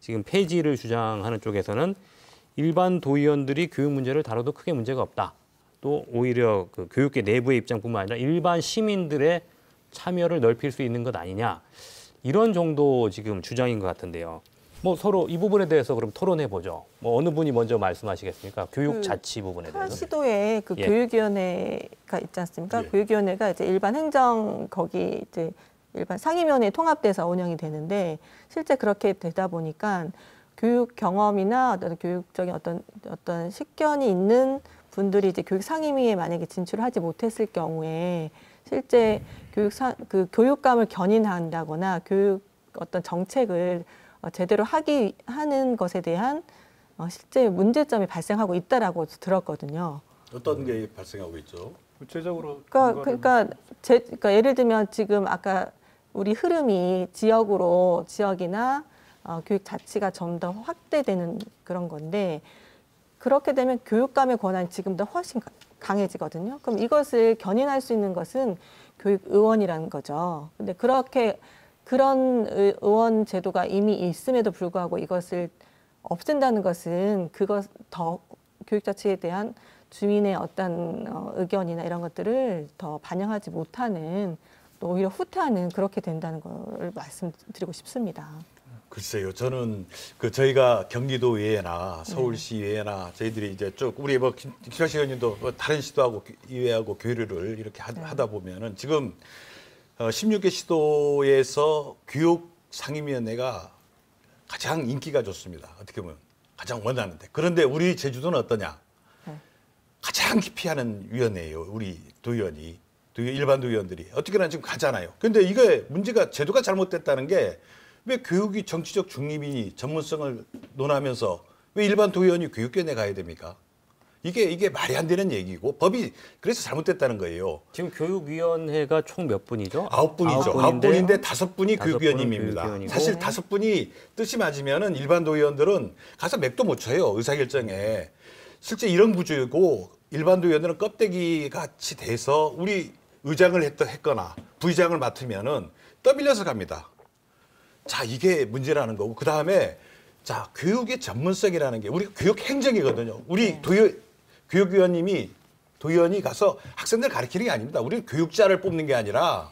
지금 폐지를 주장하는 쪽에서는 일반 도의원들이 교육 문제를 다뤄도 크게 문제가 없다. 또 오히려 그 교육계 내부의 입장뿐만 아니라 일반 시민들의 참여를 넓힐 수 있는 것 아니냐. 이런 정도 지금 주장인 것 같은데요. 뭐 서로 이 부분에 대해서 그럼 토론해 보죠. 뭐 어느 분이 먼저 말씀하시겠습니까? 교육 그 자치 부분에 대해서. 타시도에 그 예. 교육위원회가 있지 않습니까? 예. 교육위원회가 이제 일반 행정 거기 이제 일반 상임위원회 통합돼서 운영이 되는데 실제 그렇게 되다 보니까 교육 경험이나 어떤 교육적인 어떤 어떤 식견이 있는 분들이 이제 교육 상임위에 만약에 진출하지 못했을 경우에 실제 교육 사, 그 교육감을 견인한다거나 교육 어떤 정책을 어, 제대로 하기 하는 것에 대한 어, 실제 문제점이 발생하고 있다라고 들었거든요. 어떤 게 발생하고 있죠? 구체적으로 그러니까 그러니까, 제, 그러니까 예를 들면 지금 아까 우리 흐름이 지역으로 지역이나 어, 교육 자치가 좀 더 확대되는 그런 건데 그렇게 되면 교육감의 권한이 지금보다 훨씬 강해지거든요. 그럼 이것을 견인할 수 있는 것은 교육의원이라는 거죠. 근데 그렇게 그런 의원 제도가 이미 있음에도 불구하고 이것을 없앤다는 것은 그것 더 교육 자치에 대한 주민의 어떤 어, 의견이나 이런 것들을 더 반영하지 못하는 또 오히려 후퇴하는 그렇게 된다는 걸 말씀드리고 싶습니다. 글쎄요, 저는 그 저희가 경기도 외에나 서울시 외에나 저희들이 이제 쭉 우리 뭐 김철식 의원님도 뭐 다른 시도하고 이외하고 교류를 이렇게 하, 네. 하다 보면은 지금 어, 십육 개 시도에서 교육 상임위원회가 가장 인기가 좋습니다. 어떻게 보면 가장 원하는데 그런데 우리 제주도는 어떠냐? 네. 가장 기피하는 위원회예요. 우리 도의원이 도의, 일반 도의원들이 어떻게나 지금 가잖아요. 근데 이게 문제가 제도가 잘못됐다는 게. 왜 교육이 정치적 중립이 전문성을 논하면서 왜 일반 도의원이 교육위원회 가야 됩니까? 이게 이게 말이 안 되는 얘기고 법이 그래서 잘못됐다는 거예요. 지금 교육위원회가 총 몇 분이죠? 아홉 분이죠. 아홉 아홉 분인데 분인데 다섯 분이 다섯 교육위원님입니다. 분은 교육위원이고. 사실 다섯 분이 뜻이 맞으면은 일반 도의원들은 가서 맥도 못 쳐요. 의사결정에. 실제 이런 구조이고 일반 도의원들은 껍데기 같이 돼서 우리 의장을 했, 했거나 부의장을 맡으면은 떠밀려서 갑니다. 자, 이게 문제라는 거고, 그 다음에, 자, 교육의 전문성이라는 게, 우리 교육 행정이거든요. 우리 도의, 교육위원님이, 도의원이 가서 학생들 가르치는 게 아닙니다. 우리는 교육자를 뽑는 게 아니라,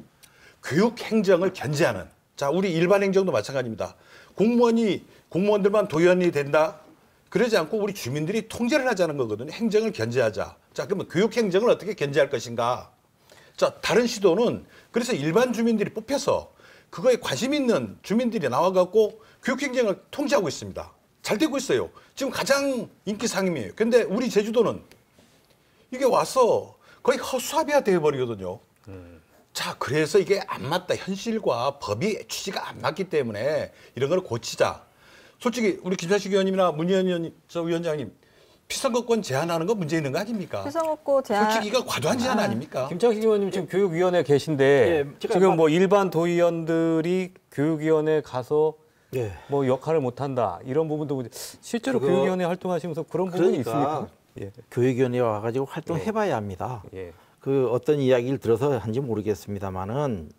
교육 행정을 견제하는. 자, 우리 일반 행정도 마찬가지입니다. 공무원이, 공무원들만 도의원이 된다? 그러지 않고 우리 주민들이 통제를 하자는 거거든요. 행정을 견제하자. 자, 그러면 교육 행정을 어떻게 견제할 것인가? 자, 다른 시도는, 그래서 일반 주민들이 뽑혀서, 그거에 관심 있는 주민들이 나와갖고 교육행정을 통제하고 있습니다. 잘 되고 있어요. 지금 가장 인기 상임이에요. 근데 우리 제주도는 이게 와서 거의 허수아비가 되어버리거든요. 음. 자, 그래서 이게 안 맞다. 현실과 법이 취지가 안 맞기 때문에 이런 걸 고치자. 솔직히 우리 김철식 의원님이나 문희연 저 위원장님 피선거권 제한하는 거 문제 있는 거 아닙니까? 피선거권 제한 솔직히 이거 과도한 제한 아. 아닙니까? 김창식 의원님 지금 교육위원회 계신데 예, 제가 지금 막- 뭐 일반 도의원들이 교육위원회 가서 예. 뭐 역할을 못한다 이런 부분도 실제로 그거- 교육위원회 활동하시면서 그런 부분이 그러니까 있습니까? 예. 교육위원회 와가지고 활동해봐야 합니다. 예. 그 어떤 이야기를 들어서 한지 모르겠습니다만은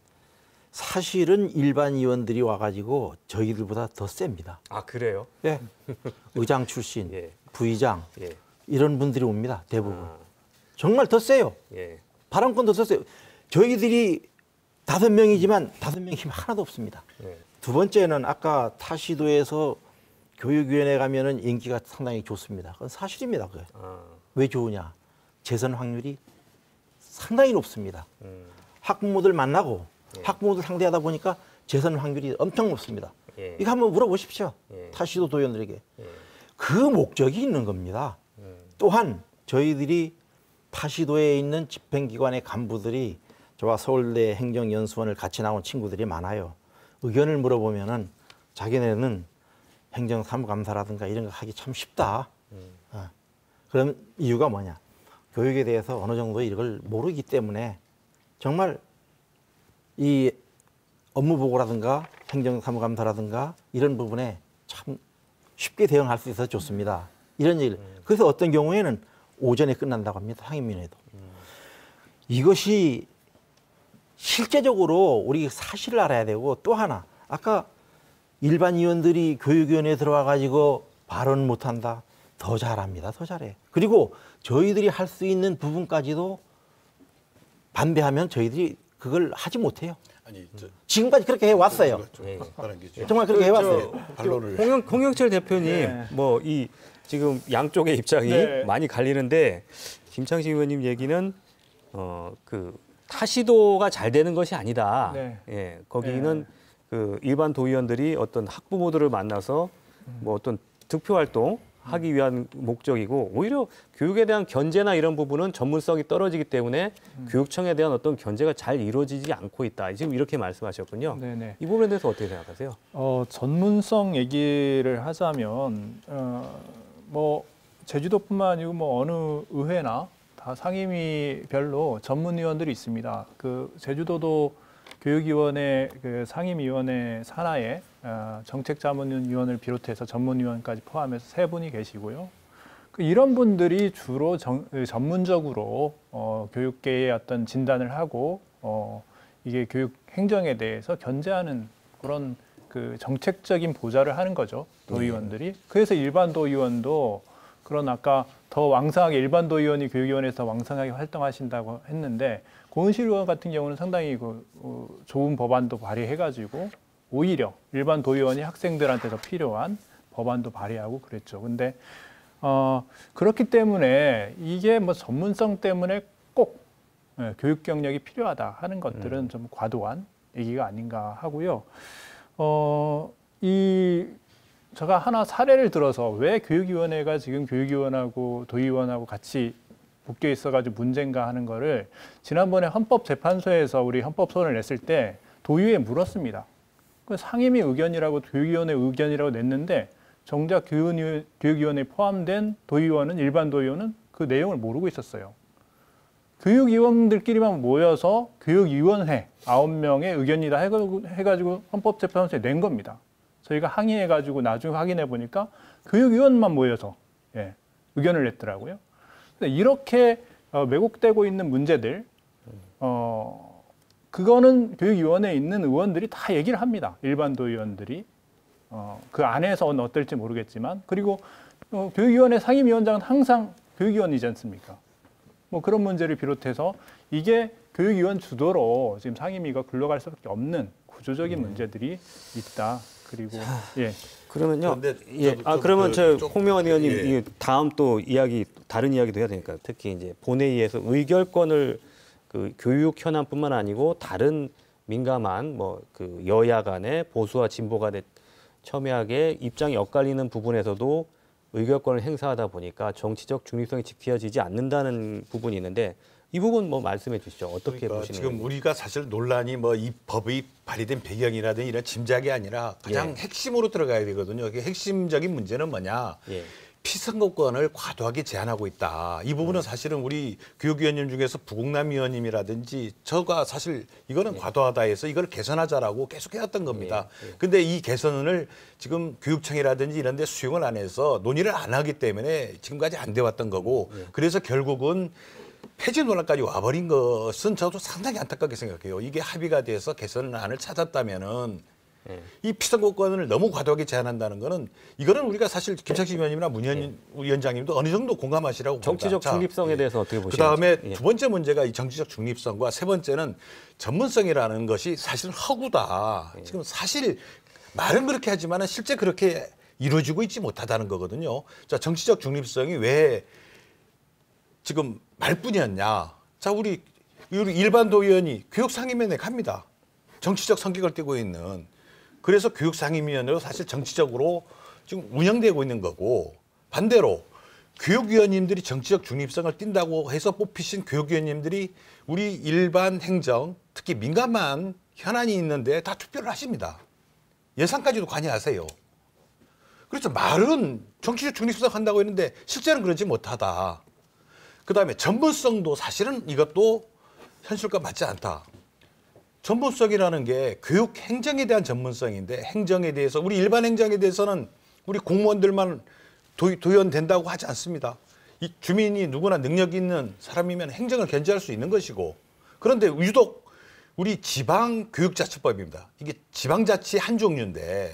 사실은 일반 의원들이 와가지고 저희들보다 더 셉니다. 아 그래요? 예. 의장 출신, 예. 부의장 예. 이런 분들이 옵니다. 대부분. 아. 정말 더 세요. 예. 발언권 더 세요. 저희들이 다섯 명이지만 다섯 명 힘 하나도 없습니다. 예. 두 번째는 아까 타시도에서 교육위원회 가면은 인기가 상당히 좋습니다. 그건 사실입니다. 그게. 아. 왜 좋으냐? 재선 확률이 상당히 높습니다. 음. 학부모들 만나고 학부모들 상대하다 보니까 재선 확률이 엄청 높습니다. 예. 이거 한번 물어보십시오. 예. 타시도 도의원들에게. 예. 그 목적이 있는 겁니다. 음. 또한 저희들이 타시도에 있는 집행기관의 간부들이 저와 서울대 행정연수원을 같이 나온 친구들이 많아요. 의견을 물어보면은 자기네는 행정사무감사라든가 이런 거 하기 참 쉽다. 음. 어. 그럼 이유가 뭐냐? 교육에 대해서 어느 정도 이걸 모르기 때문에 정말 이 업무보고라든가 행정사무감사라든가 이런 부분에 참 쉽게 대응할 수 있어서 좋습니다. 이런 얘기를. 그래서 어떤 경우에는 오전에 끝난다고 합니다. 상임위원회도. 이것이 실제적으로 우리 사실을 알아야 되고 또 하나 아까 일반 의원들이 교육위원회에 들어와 가지고 발언 못한다. 더 잘합니다. 더 잘해. 그리고 저희들이 할 수 있는 부분까지도 반대하면 저희들이 그걸 하지 못해요. 아니, 저, 지금까지 그렇게 해왔어요. 예. 정말 그렇게 해왔어요. 반론을 홍영, 홍영철 대표님, 네. 뭐 이 지금 양쪽의 입장이 네. 많이 갈리는데 김창식 의원님 얘기는 어 그 타시도가 잘 되는 것이 아니다. 네. 예, 거기는 그 일반 도의원들이 어떤 학부모들을 만나서 뭐 어떤 득표 활동 하기 위한 목적이고 오히려 교육에 대한 견제나 이런 부분은 전문성이 떨어지기 때문에 음. 교육청에 대한 어떤 견제가 잘 이루어지지 않고 있다. 지금 이렇게 말씀하셨군요. 네네. 이 부분에 대해서 어떻게 생각하세요? 어, 전문성 얘기를 하자면 어, 뭐 제주도뿐만 아니고 뭐 어느 의회나 다 상임위별로 전문위원들이 있습니다. 그 제주도도 교육위원회 그 상임위원회 산하에 어, 정책자문위원을 비롯해서 전문위원까지 포함해서 세 분이 계시고요. 그 이런 분들이 주로 정, 전문적으로 어, 교육계의 어떤 진단을 하고 어, 이게 교육 행정에 대해서 견제하는 그런 그 정책적인 보좌를 하는 거죠. 도의원들이. 그래서 일반 도의원도 그런 아까 더 왕성하게 일반 도의원이 교육위원회에서 왕성하게 활동하신다고 했는데 고은실 의원 같은 경우는 상당히 그, 어, 좋은 법안도 발의해가지고 오히려 일반 도의원이 학생들한테 더 필요한 법안도 발의하고 그랬죠. 근데 어, 그렇기 때문에 이게 뭐 전문성 때문에 꼭 예, 교육 경력이 필요하다 하는 것들은 음. 좀 과도한 얘기가 아닌가 하고요. 어, 이 제가 하나 사례를 들어서 왜 교육위원회가 지금 교육위원하고 도의원하고 같이 묶여 있어가지고 문제인가 하는 거를 지난번에 헌법재판소에서 우리 헌법소원을 냈을 때 도의회에 물었습니다. 그 상임위 의견이라고 교육위원회 의견이라고 냈는데 정작 교육위원회, 교육위원회에 포함된 도의원은 일반 도의원은 그 내용을 모르고 있었어요. 교육위원들끼리만 모여서 교육위원회 아홉 명의 의견이다 해가지고 헌법재판소에 낸 겁니다. 저희가 항의해가지고 나중에 확인해 보니까 교육위원만 모여서 예, 의견을 냈더라고요. 이렇게 어, 왜곡되고 있는 문제들, 어, 그거는 교육위원회에 있는 의원들이 다 얘기를 합니다. 일반 도의원들이. 어, 그 안에서는 어떨지 모르겠지만. 그리고 어, 교육위원회 상임위원장은 항상 교육위원이지 않습니까? 뭐 그런 문제를 비롯해서 이게 교육위원 주도로 지금 상임위가 굴러갈 수밖에 없는 구조적인 문제들이 있다. 그리고 예. 그러면요. 그런데 예. 저도 아 좀 그러면 그 저 좀- 홍명환 의원님 예. 이 다음 또 이야기 다른 이야기도 해야 되니까 특히 이제 본회의에서 의결권을 그 교육 현안뿐만 아니고 다른 민감한 뭐 그 여야 간의 보수와 진보 간의 첨예하게 입장이 엇갈리는 부분에서도 의결권을 행사하다 보니까 정치적 중립성이 지켜지지 않는다는 부분이 있는데 이 부분 뭐 말씀해 주시죠. 어떻게 그러니까 보시는 지금 건지. 우리가 사실 논란이 뭐 이 법이 발의된 배경이라든지 이런 짐작이 아니라 가장 예. 핵심으로 들어가야 되거든요. 이게 핵심적인 문제는 뭐냐? 예. 피선거권을 과도하게 제한하고 있다. 이 부분은 사실은 우리 교육위원님 중에서 부국남 위원님이라든지 저가 사실 이거는 예. 과도하다 해서 이걸 개선하자라고 계속 해왔던 겁니다. 예, 예. 근데 이 개선을 지금 교육청이라든지 이런 데 수용을 안 해서 논의를 안 하기 때문에 지금까지 안 돼 왔던 거고 예. 그래서 결국은 폐지 논란까지 와버린 것은 저도 상당히 안타깝게 생각해요. 이게 합의가 돼서 개선안을 찾았다면은 예. 이 피선거권을 너무 과도하게 제한한다는 거는 이거는 우리가 사실 김창식 위원님이나 문현 위원장님도 어느 정도 공감하시라고 정치적 봅니다. 자, 중립성에 예. 대해서 어떻게 보시는지. 그다음에 예. 두 번째 문제가 이 정치적 중립성과 세 번째는 전문성이라는 것이 사실은 허구다. 예. 지금 사실 말은 그렇게 하지만 실제 그렇게 이루어지고 있지 못하다는 거거든요. 자, 정치적 중립성이 왜 지금 말뿐이었냐. 자, 우리, 우리 일반 도의원이 교육상임위원회 갑니다. 정치적 성격을 띠고 있는. 그래서 교육상임위원회로 사실 정치적으로 지금 운영되고 있는 거고 반대로 교육위원님들이 정치적 중립성을 띈다고 해서 뽑히신 교육위원님들이 우리 일반 행정, 특히 민감한 현안이 있는데 다 투표를 하십니다. 예산까지도 관여하세요. 그렇죠. 말은 정치적 중립성 한다고 했는데 실제는 그러지 못하다. 그다음에 전문성도 사실은 이것도 현실과 맞지 않다. 전문성이라는 게 교육 행정에 대한 전문성인데 행정에 대해서 우리 일반 행정에 대해서는 우리 공무원들만 도, 도의원 된다고 하지 않습니다. 이 주민이 누구나 능력 있는 사람이면 행정을 견제할 수 있는 것이고 그런데 유독 우리 지방교육자치법입니다. 이게 지방자치 한 종류인데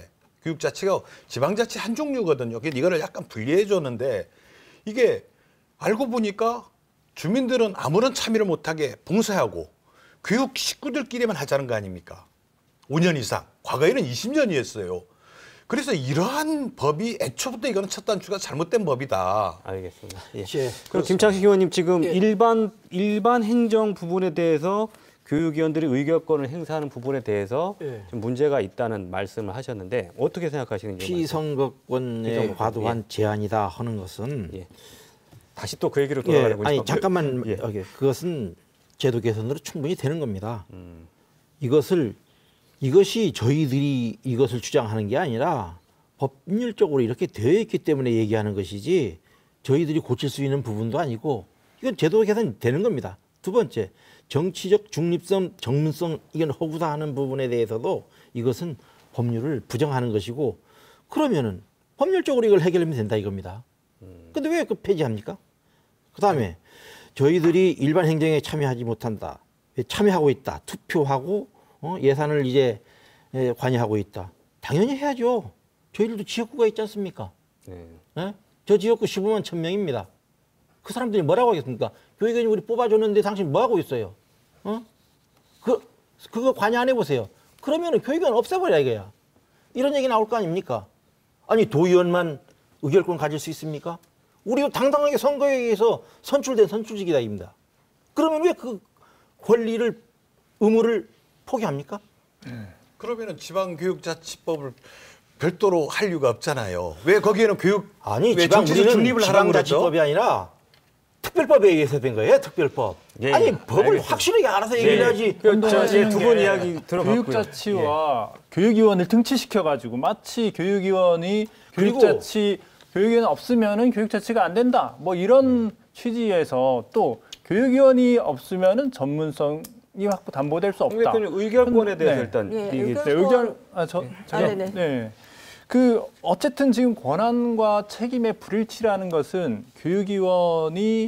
교육자치가 지방자치 한 종류거든요. 그래서 이거를 약간 분리해 줬는데 이게 알고 보니까 주민들은 아무런 참여를 못하게 봉사하고 교육 식구들끼리만 하자는 거 아닙니까? 오 년 이상. 과거에는 이십 년이었어요. 그래서 이러한 법이 애초부터 이거는 첫 단추가 잘못된 법이다. 알겠습니다. 예. 예, 그럼 김창식 의원님 지금 예. 일반 일반 행정 부분에 대해서 교육위원들이 의결권을 행사하는 부분에 대해서 예. 좀 문제가 있다는 말씀을 하셨는데 어떻게 생각하시는지 피선거권의 피선거권, 과도한 예. 제한이다 하는 것은 예. 다시 또 그 얘기로 예, 돌아가는 아니 거죠. 잠깐만 예. 여기 그것은 제도 개선으로 충분히 되는 겁니다. 음. 이것을 이것이 저희들이 이것을 주장하는 게 아니라 법률적으로 이렇게 되어 있기 때문에 얘기하는 것이지 저희들이 고칠 수 있는 부분도 아니고 이건 제도 개선이 되는 겁니다. 두 번째, 정치적 중립성, 전문성 이건 허구사하는 부분에 대해서도 이것은 법률을 부정하는 것이고 그러면은 법률적으로 이걸 해결하면 된다 이겁니다. 근데 왜 그 폐지합니까? 그다음에 저희들이 일반 행정에 참여하지 못한다. 왜 참여하고 있다. 투표하고 어? 예산을 이제 예, 관여하고 있다. 당연히 해야죠. 저희들도 지역구가 있지 않습니까? 네. 예? 저 지역구 십오만 천 명입니다. 그 사람들이 뭐라고 하겠습니까? 교육위원이 우리 뽑아줬는데 당신 뭐 하고 있어요? 어? 그, 그거 관여 안 해보세요. 그러면은 교육위원 없애버려 이거야. 이런 얘기 나올 거 아닙니까? 아니 도의원만 의결권 가질 수 있습니까? 우리도 당당하게 선거에 의해서 선출된 선출직이다입니다. 그러면 왜 그 권리를 의무를 포기합니까? 그러면은 지방교육자치법을 별도로 할 이유가 없잖아요. 왜 거기에는 교육 아니 왜 지방 정치적 우리는 중립을 하라고 그러죠? 지방자치법이 아니라 특별법에 의해서 된 거예요. 특별법. 예, 아니 예. 법을 알겠습니다. 확실하게 알아서 얘기를 해야지. 두 분 이야기 들어봤고요. 교육자치와 교육위원을 등치시켜가지고 마치 교육위원이 그리고- 교육자치 교육위원 없으면은 교육자치가 안 된다. 뭐 이런 취지에서 또 교육위원이 없으면은 전문성이 확보 담보될 수 없다. 그 의결권에 대해서 네. 일단 예, 얘기. 의결- 네, 의견 아, 저, 제가 아, 네네. 네. 그 어쨌든 지금 권한과 책임의 불일치라는 것은 교육위원이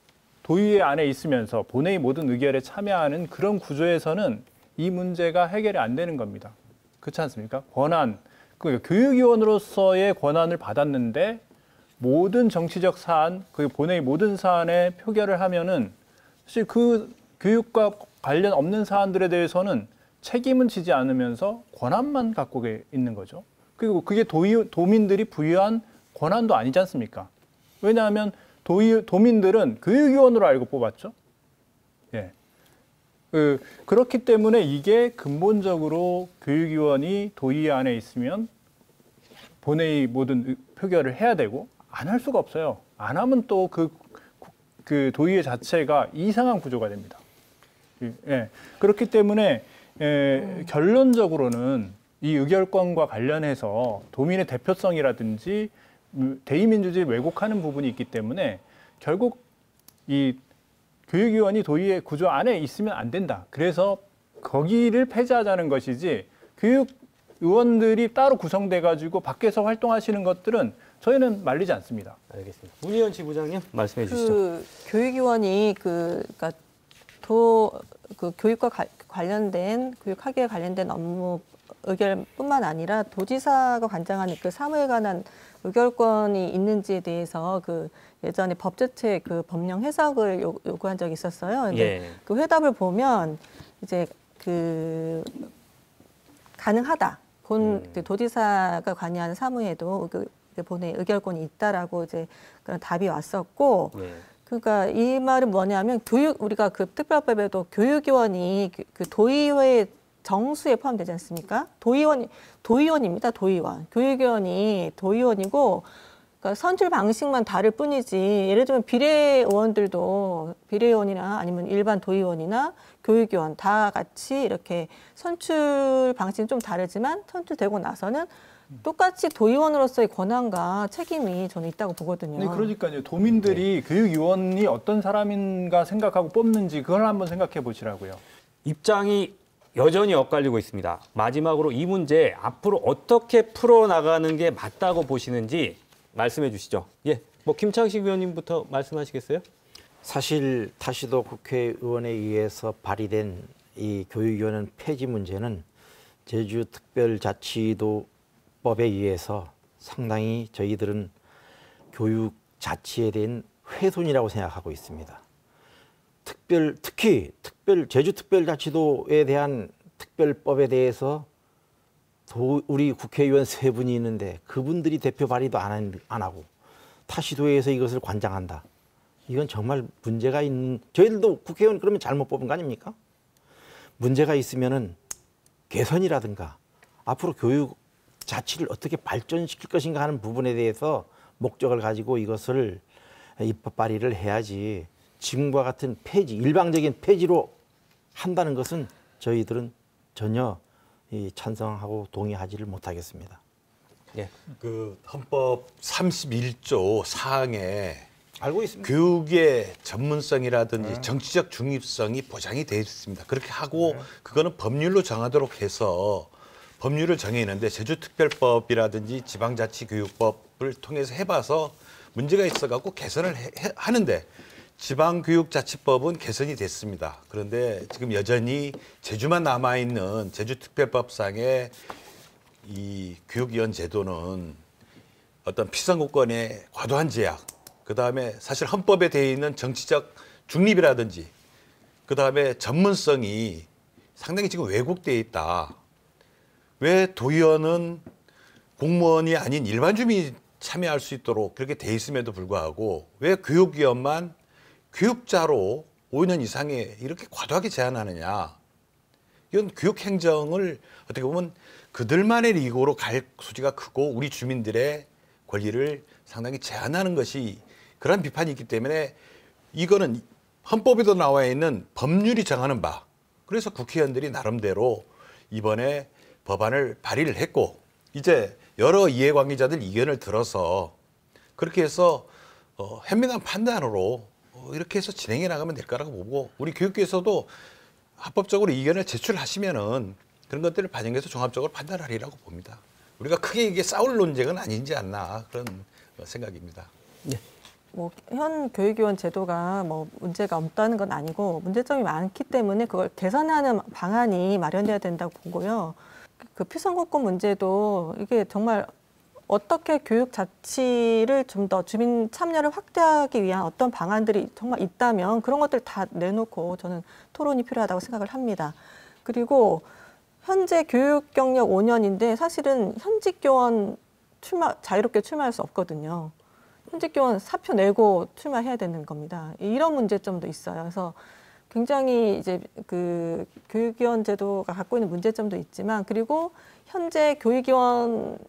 도의회 안에 있으면서 본회의 모든 의결에 참여하는 그런 구조에서는 이 문제가 해결이 안 되는 겁니다. 그렇지 않습니까? 권한, 그 교육위원으로서의 권한을 받았는데 모든 정치적 사안, 그 본회의 모든 사안에 표결을 하면은 사실 그 교육과 관련 없는 사안들에 대해서는 책임은 지지 않으면서 권한만 갖고 있는 거죠. 그리고 그게 도의, 도민들이 부여한 권한도 아니지 않습니까? 왜냐하면 도의, 도민들은 교육위원으로 알고 뽑았죠. 예. 그, 그렇기 때문에 이게 근본적으로 교육위원이 도의 안에 있으면 본회의 모든 표결을 해야 되고 안 할 수가 없어요. 안 하면 또 그 그 도의회 자체가 이상한 구조가 됩니다. 예. 그렇기 때문에 예, 결론적으로는 이 의결권과 관련해서 도민의 대표성이라든지 대의민주주의 왜곡하는 부분이 있기 때문에 결국 이 교육위원이 도의회 구조 안에 있으면 안 된다. 그래서 거기를 폐지하자는 것이지 교육의원들이 따로 구성돼 가지고 밖에서 활동하시는 것들은 저희는 말리지 않습니다. 알겠습니다. 문희연 지부장님 말씀해 주시죠. 그 교육위원이 그 그러니까 도 그 교육과 가, 관련된 교육학위에 관련된 업무 의결뿐만 아니라 도지사가 관장하는 그 사무에 관한 의결권이 있는지에 대해서 그 예전에 법제처의 그 법령 해석을 요, 요구한 적이 있었어요. 근데 예. 그 회답을 보면 이제 그 가능하다. 본 음. 그 도지사가 관여하는 사무에도 그 본회의 의결권이 있다라고 이제 그런 답이 왔었고. 예. 그러니까 이 말은 뭐냐면 교육 우리가 그 특별법에도 교육위원이 그, 그 도의회 정수에 포함되지 않습니까? 도의원 도의원입니다. 도의원. 교육위원이 도의원이고 그러니까 선출 방식만 다를 뿐이지. 예를 들면 비례의원들도 비례의원이나 아니면 일반 도의원이나 교육위원 다 같이 이렇게 선출 방식은 좀 다르지만 선출되고 나서는 똑같이 도의원으로서의 권한과 책임이 저는 있다고 보거든요. 네, 그러니까요. 도민들이 교육위원이 어떤 사람인가 생각하고 뽑는지 그걸 한번 생각해 보시라고요. 입장이 여전히 엇갈리고 있습니다. 마지막으로 이 문제 앞으로 어떻게 풀어나가는 게 맞다고 보시는지 말씀해 주시죠. 예, 뭐 김창식 의원님부터 말씀하시겠어요? 사실 다시도 국회의원에 의해서 발의된 이 교육위원회 폐지 문제는 제주특별자치도 입법에 의해서 상당히 저희들은 교육 자치에 대한 훼손이라고 생각하고 있습니다. 특별, 특히 특별 제주특별자치도에 대한 특별법에 대해서 도, 우리 국회의원 세 분이 있는데 그분들이 대표 발의도 안, 안 하고 타 시도에서 이것을 관장한다. 이건 정말 문제가 있는, 저희들도 국회의원 그러면 잘못 뽑은 거 아닙니까? 문제가 있으면은 개선이라든가 앞으로 교육 자치를 어떻게 발전시킬 것인가 하는 부분에 대해서 목적을 가지고 이것을 입법 발의를 해야지 지금과 같은 폐지, 일방적인 폐지로 한다는 것은 저희들은 전혀 이 찬성하고 동의하지를 못하겠습니다. 예. 그 헌법 삼십일 조 사항에 알고 있습니다. 교육의 전문성이라든지 네. 정치적 중립성이 보장이 되어 있습니다. 그렇게 하고 네. 그거는 법률로 정하도록 해서 법률을 정해 있는데 제주특별법이라든지 지방자치교육법을 통해서 해봐서 문제가 있어갖고 개선을 해, 해, 하는데 지방교육자치법은 개선이 됐습니다. 그런데 지금 여전히 제주만 남아있는 제주특별법상의 이 교육위원 제도는 어떤 피선거권의 과도한 제약, 그 다음에 사실 헌법에 되어 있는 정치적 중립이라든지 그 다음에 전문성이 상당히 지금 왜곡되어 있다. 왜 도의원은 공무원이 아닌 일반 주민이 참여할 수 있도록 그렇게 돼 있음에도 불구하고 왜 교육위원만 교육자로 오 년 이상에 이렇게 과도하게 제한하느냐. 이건 교육행정을 어떻게 보면 그들만의 리그로 갈 소지가 크고 우리 주민들의 권리를 상당히 제한하는 것이 그런 비판이 있기 때문에 이거는 헌법에도 나와 있는 법률이 정하는 바. 그래서 국회의원들이 나름대로 이번에 법안을 발의를 했고 이제 여러 이해관계자들 의견을 들어서 그렇게 해서 어, 현명한 판단으로 어, 이렇게 해서 진행해 나가면 될 거라고 보고 우리 교육계에서도 합법적으로 의견을 제출하시면은 그런 것들을 반영해서 종합적으로 판단하리라고 봅니다. 우리가 크게 이게 싸울 논쟁은 아니지 않나 그런 생각입니다. 네. 뭐 현 교육위원 제도가 뭐 문제가 없다는 건 아니고 문제점이 많기 때문에 그걸 개선하는 방안이 마련돼야 된다고 보고요. 그 피선거권 문제도 이게 정말 어떻게 교육 자치를 좀 더 주민 참여를 확대하기 위한 어떤 방안들이 정말 있다면 그런 것들 다 내놓고 저는 토론이 필요하다고 생각을 합니다. 그리고 현재 교육 경력 오 년인데 사실은 현직 교원 출마 자유롭게 출마할 수 없거든요. 현직 교원 사표 내고 출마해야 되는 겁니다. 이런 문제점도 있어요. 그래서 굉장히 이제 그 교육위원 제도가 갖고 있는 문제점도 있지만 그리고 현재 교육위원이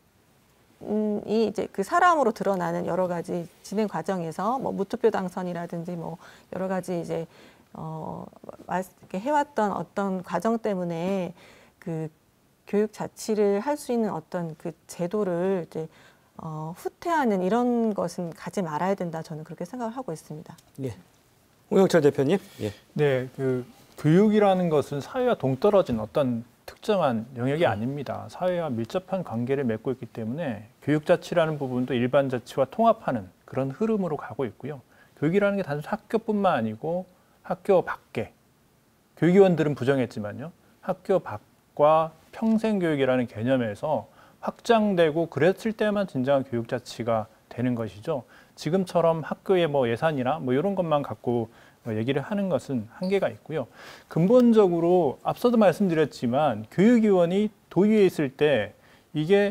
이제 그 사람으로 드러나는 여러 가지 진행 과정에서 뭐 무투표 당선이라든지 뭐 여러 가지 이제 어 이렇게 해왔던 어떤 과정 때문에 그 교육 자치를 할 수 있는 어떤 그 제도를 이제 어, 후퇴하는 이런 것은 가지 말아야 된다. 저는 그렇게 생각을 하고 있습니다. 예. 홍영철 대표님. 예. 네, 그 교육이라는 것은 사회와 동떨어진 어떤 특정한 영역이 아닙니다. 사회와 밀접한 관계를 맺고 있기 때문에 교육 자치라는 부분도 일반 자치와 통합하는 그런 흐름으로 가고 있고요. 교육이라는 게 단순 학교뿐만 아니고 학교 밖에 교육위원들은 부정했지만요. 학교 밖과 평생교육이라는 개념에서 확장되고 그랬을 때만 진정한 교육 자치가 되는 것이죠. 지금처럼 학교의 뭐 예산이나 뭐 이런 것만 갖고 얘기를 하는 것은 한계가 있고요. 근본적으로 앞서도 말씀드렸지만 교육위원이 도의회에 있을 때 이게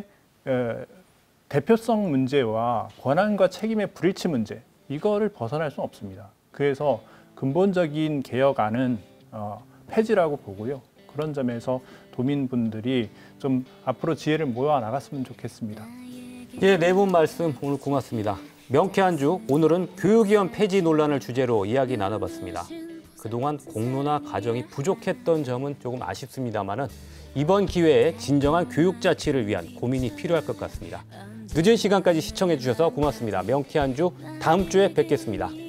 대표성 문제와 권한과 책임의 불일치 문제 이거를 벗어날 수는 없습니다. 그래서 근본적인 개혁안은 어, 폐지라고 보고요. 그런 점에서 도민분들이 좀 앞으로 지혜를 모아 나갔으면 좋겠습니다. 예, 네 분 말씀 오늘 고맙습니다. 명쾌한 주 오늘은 교육위원 폐지 논란을 주제로 이야기 나눠봤습니다. 그동안 공론화 과정이 부족했던 점은 조금 아쉽습니다만은 이번 기회에 진정한 교육 자치를 위한 고민이 필요할 것 같습니다. 늦은 시간까지 시청해 주셔서 고맙습니다. 명쾌한 주 다음 주에 뵙겠습니다.